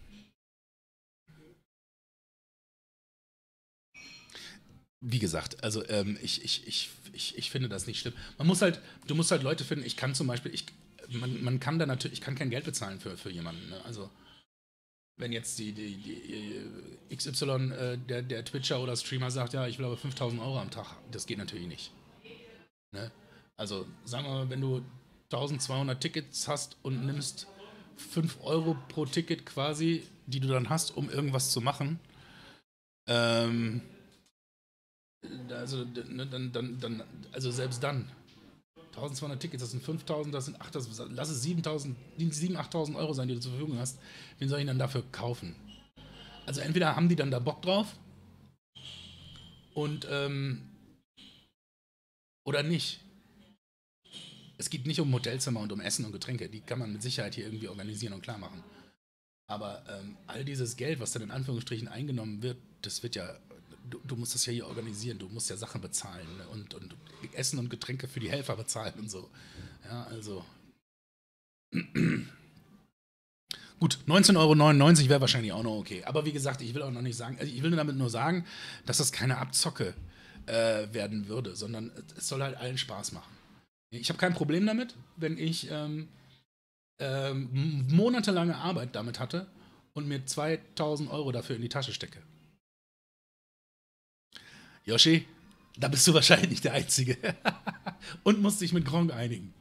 wie gesagt, also ähm, ich, ich, ich, ich, ich finde das nicht schlimm. Man muss halt, du musst halt Leute finden, ich kann zum Beispiel, ich, man, man kann da natürlich, ich kann kein Geld bezahlen für, für jemanden. Ne? Also wenn jetzt die, die, die X Y, äh, der, der Twitcher oder Streamer sagt, ja, ich will aber fünftausend Euro am Tag, das geht natürlich nicht. Ne? Also sagen wir mal, wenn du eintausendzweihundert Tickets hast und nimmst fünf Euro pro Ticket quasi, die du dann hast, um irgendwas zu machen, ähm, also, ne, dann, dann, dann, also selbst dann, eintausendzweihundert Tickets, das sind fünftausend, das sind acht, das, lass es siebentausend, siebentausend, achttausend Euro sein, die du zur Verfügung hast. Wen soll ich dann dafür kaufen? Also entweder haben die dann da Bock drauf und ähm, oder nicht. Es geht nicht um Hotelzimmer und um Essen und Getränke, die kann man mit Sicherheit hier irgendwie organisieren und klar machen. Aber ähm, all dieses Geld, was dann in Anführungsstrichen eingenommen wird, das wird ja, du, du musst das ja hier organisieren, du musst ja Sachen bezahlen, ne? und, und Essen und Getränke für die Helfer bezahlen und so. Ja, also gut, neunzehn Euro neunundneunzig wäre wahrscheinlich auch noch okay. Aber wie gesagt, ich will auch noch nicht sagen, also ich will damit nur sagen, dass das keine Abzocke äh, werden würde, sondern es soll halt allen Spaß machen. Ich habe kein Problem damit, wenn ich ähm, ähm, monatelange Arbeit damit hatte und mir zweitausend Euro dafür in die Tasche stecke. Yoshi, da bist du wahrscheinlich nicht der Einzige. Und musst dich mit Gronk einigen.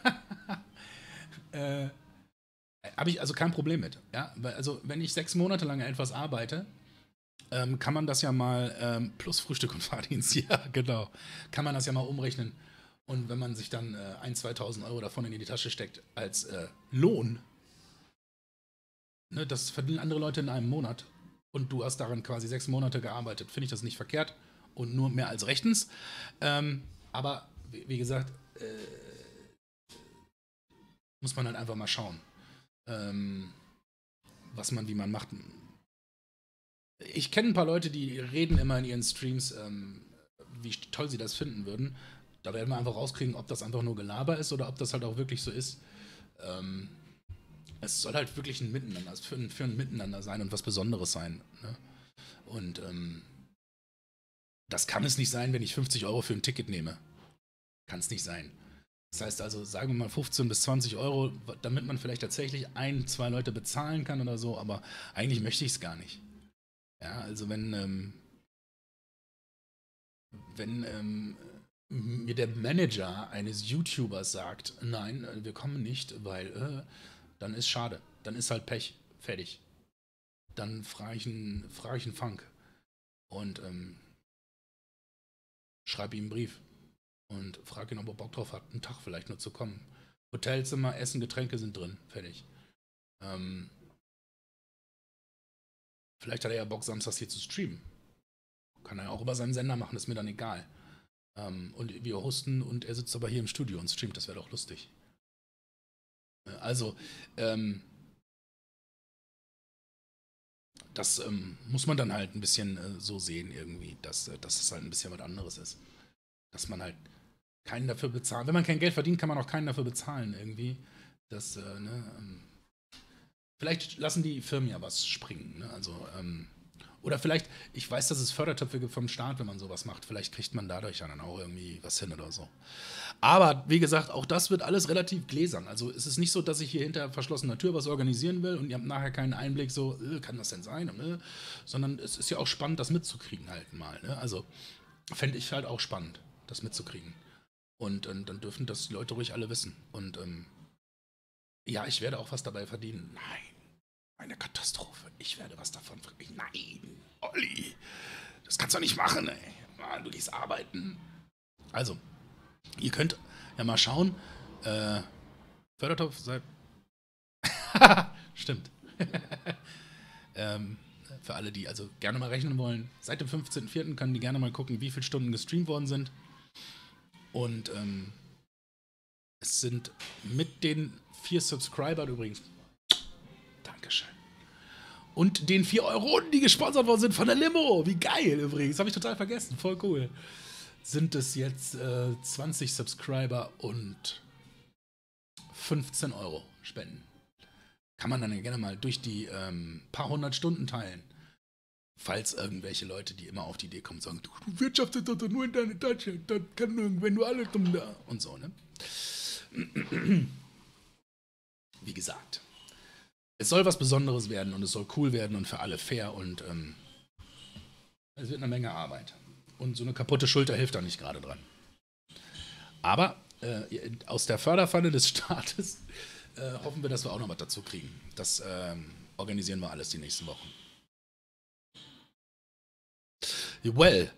äh, Habe ich also kein Problem mit. Ja? Weil, also, wenn ich sechs Monate lang etwas arbeite, ähm, kann man das ja mal, ähm, plus Frühstück und Fahrdienst, ja, genau, kann man das ja mal umrechnen. Und wenn man sich dann äh, ein-, zweitausend Euro davon in die Tasche steckt als äh, Lohn, ne, das verdienen andere Leute in einem Monat und du hast daran quasi sechs Monate gearbeitet, finde ich das nicht verkehrt und nur mehr als rechtens. Ähm, aber wie, wie gesagt, äh, muss man halt einfach mal schauen, ähm, was man, wie man macht. Ich kenne ein paar Leute, die reden immer in ihren Streams, ähm, wie toll sie das finden würden. Da werden wir einfach rauskriegen, ob das einfach nur Gelaber ist oder ob das halt auch wirklich so ist. ähm, es soll halt wirklich ein Miteinander, für ein, für ein Miteinander sein und was Besonderes sein. Ne? Und ähm, das kann es nicht sein, wenn ich fünfzig Euro für ein Ticket nehme. Kann es nicht sein. Das heißt also, sagen wir mal fünfzehn bis zwanzig Euro, damit man vielleicht tatsächlich ein, zwei Leute bezahlen kann oder so, aber eigentlich möchte ich es gar nicht. Ja, also wenn, ähm, wenn ähm, mir der Manager eines YouTubers sagt, nein, wir kommen nicht, weil, äh, dann ist schade. Dann ist halt Pech. Fertig. Dann frage ich einen, frage ich einen Funk. Und ähm, schreibe ihm einen Brief. Und frage ihn, ob er Bock drauf hat, einen Tag vielleicht nur zu kommen. Hotelzimmer, Essen, Getränke sind drin. Fertig. Ähm, vielleicht hat er ja Bock, samstags hier zu streamen. Kann er ja auch über seinen Sender machen, ist mir dann egal. Ähm, und wir hosten und er sitzt aber hier im Studio und streamt, das wäre doch lustig. Also, ähm, das ähm, muss man dann halt ein bisschen äh, so sehen irgendwie, dass, äh, dass es halt ein bisschen was anderes ist. Dass man halt keinen dafür bezahlt. Wenn man kein Geld verdient, kann man auch keinen dafür bezahlen irgendwie. Das, äh, ne, ähm, vielleicht lassen die Firmen ja was springen, ne? Also, ähm, oder vielleicht, ich weiß, dass es Fördertöpfe gibt vom Staat, wenn man sowas macht. Vielleicht kriegt man dadurch dann auch irgendwie was hin oder so. Aber, wie gesagt, auch das wird alles relativ gläsern. Also es ist nicht so, dass ich hier hinter verschlossener Tür was organisieren will und ihr habt nachher keinen Einblick, so, äh, kann das denn sein? Äh, sondern es ist ja auch spannend, das mitzukriegen halt mal. Ne? Also fände ich halt auch spannend, das mitzukriegen. Und, und dann dürfen das die Leute ruhig alle wissen. Und ähm, ja, ich werde auch was dabei verdienen. Nein. Eine Katastrophe. Ich werde was davon verdienen. Nein, Olli, das kannst du nicht machen, ey. Mann, du gehst arbeiten. Also, ihr könnt ja mal schauen. Äh, Fördertopf seit. Stimmt. ähm, für alle, die also gerne mal rechnen wollen. Seit dem fünfzehnten vierten können die gerne mal gucken, wie viele Stunden gestreamt worden sind. Und ähm, es sind mit den vier Subscribern übrigens. Dankeschön. Und den vier Euro, die gesponsert worden sind von der Limo. Wie geil übrigens. Habe ich total vergessen. Voll cool. Sind es jetzt äh, zwanzig Subscriber und fünfzehn Euro spenden. Kann man dann gerne mal durch die ähm, paar hundert Stunden teilen. Falls irgendwelche Leute, die immer auf die Idee kommen, sagen, du, du wirtschaftest doch nur in deine Tasche. Das kann irgendwann nur alle dumm da. Und so, ne? Wie gesagt. Es soll was Besonderes werden und es soll cool werden und für alle fair und ähm, es wird eine Menge Arbeit. Und so eine kaputte Schulter hilft da nicht gerade dran. Aber äh, aus der Förderpfanne des Staates äh, hoffen wir, dass wir auch noch was dazu kriegen. Das ähm, organisieren wir alles die nächsten Wochen. Well.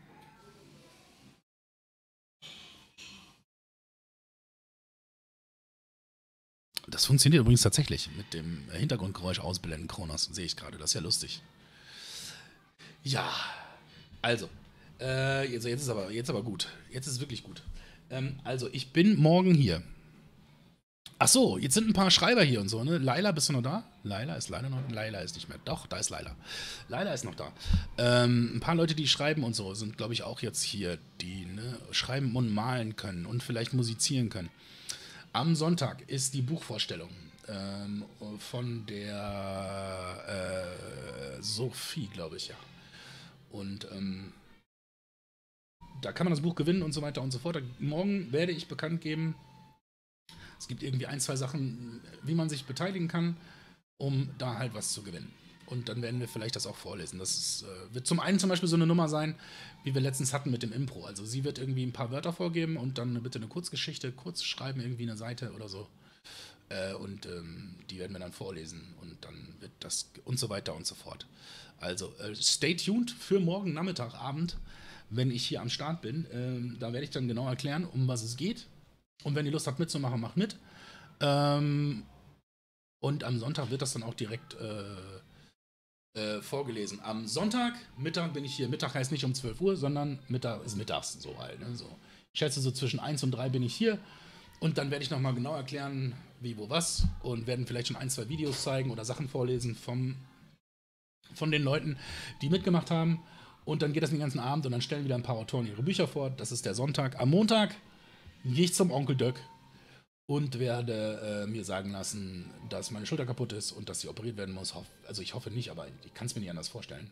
Das funktioniert übrigens tatsächlich mit dem Hintergrundgeräusch ausblenden, Kronos, sehe ich gerade. Das ist ja lustig. Ja, also, äh, jetzt, jetzt, ist aber, jetzt aber gut. Jetzt ist es wirklich gut. Ähm, also, ich bin morgen hier. Ach so, jetzt sind ein paar Schreiber hier und so, ne? Laila, bist du noch da? Laila ist Laila noch? Laila ist nicht mehr. Doch, da ist Laila. Laila ist noch da. Ähm, ein paar Leute, die schreiben und so, sind, glaube ich, auch jetzt hier, die ne, schreiben und malen können und vielleicht musizieren können. Am Sonntag ist die Buchvorstellung ähm, von der äh, Sophie, glaube ich, ja. Und ähm, da kann man das Buch gewinnen und so weiter und so fort. Morgen werde ich bekannt geben, es gibt irgendwie ein, zwei Sachen, wie man sich beteiligen kann, um da halt was zu gewinnen. Und dann werden wir vielleicht das auch vorlesen. Das ist, äh, wird zum einen zum Beispiel so eine Nummer sein, wie wir letztens hatten mit dem Impro. Also sie wird irgendwie ein paar Wörter vorgeben und dann bitte eine Kurzgeschichte, kurz schreiben, irgendwie eine Seite oder so. Äh, und ähm, die werden wir dann vorlesen und dann wird das und so weiter und so fort. Also äh, stay tuned für morgen Nachmittag, Abend, wenn ich hier am Start bin. Ähm, da werde ich dann genau erklären, um was es geht. Und wenn ihr Lust habt mitzumachen, macht mit. Ähm, und am Sonntag wird das dann auch direkt äh, Äh, vorgelesen. Am Sonntag, Mittag bin ich hier. Mittag heißt nicht um zwölf Uhr, sondern Mittag ist mittags so halt. Ne? So. Ich schätze, so zwischen eins und drei bin ich hier. Und dann werde ich nochmal genau erklären, wie, wo, was. Und werden vielleicht schon ein, zwei Videos zeigen oder Sachen vorlesen vom, von den Leuten, die mitgemacht haben. Und dann geht das den ganzen Abend und dann stellen wieder ein paar Autoren ihre Bücher vor. Das ist der Sonntag. Am Montag gehe ich zum Onkel Döck und werde äh, mir sagen lassen, dass meine Schulter kaputt ist und dass sie operiert werden muss. Also ich hoffe nicht, aber ich kann es mir nicht anders vorstellen.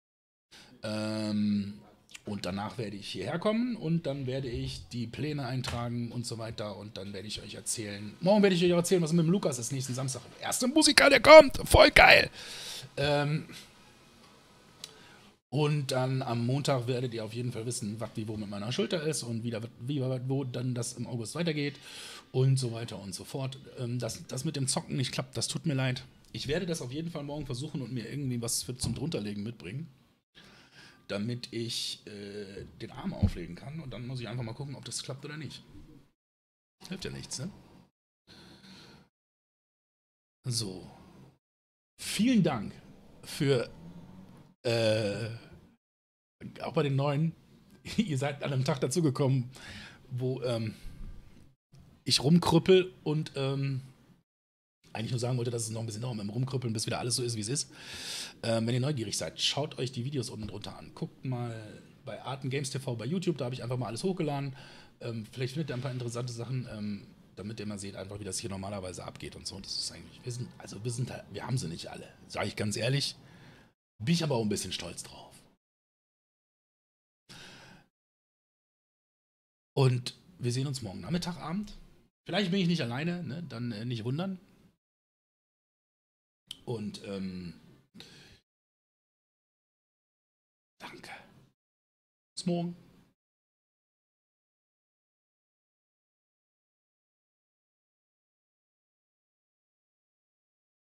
Ähm, und danach werde ich hierher kommen und dann werde ich die Pläne eintragen und so weiter und dann werde ich euch erzählen, morgen werde ich euch erzählen, was mit dem Lukas ist nächsten Samstag. Der erste Musiker, der kommt, voll geil. Ähm, und dann am Montag werdet ihr auf jeden Fall wissen, was wie wo mit meiner Schulter ist und wie, da, wie wo dann das im August weitergeht und so weiter und so fort. Ähm, dass das mit dem Zocken nicht klappt, das tut mir leid. Ich werde das auf jeden Fall morgen versuchen und mir irgendwie was für zum Drunterlegen mitbringen, damit ich äh, den Arm auflegen kann und dann muss ich einfach mal gucken, ob das klappt oder nicht. Hilft ja nichts, ne? So. Vielen Dank für äh, auch bei den Neuen. Ihr seid an einem Tag dazugekommen, wo ähm, ich rumkrüppel und ähm, eigentlich nur sagen wollte, dass es noch ein bisschen dauert mit dem Rumkrüppeln, bis wieder alles so ist, wie es ist. Ähm, wenn ihr neugierig seid, schaut euch die Videos unten drunter an. Guckt mal bei Arten Games T V bei YouTube, da habe ich einfach mal alles hochgeladen. Ähm, vielleicht findet ihr ein paar interessante Sachen, ähm, damit ihr mal seht, einfach wie das hier normalerweise abgeht und so. Das ist eigentlich, wir sind, also wir sind, wir haben sie nicht alle, sage ich ganz ehrlich. Bin ich aber auch ein bisschen stolz drauf. Und wir sehen uns morgen Nachmittag, Abend. Vielleicht bin ich nicht alleine, ne? Dann äh, nicht wundern. Und ähm, danke. Bis morgen.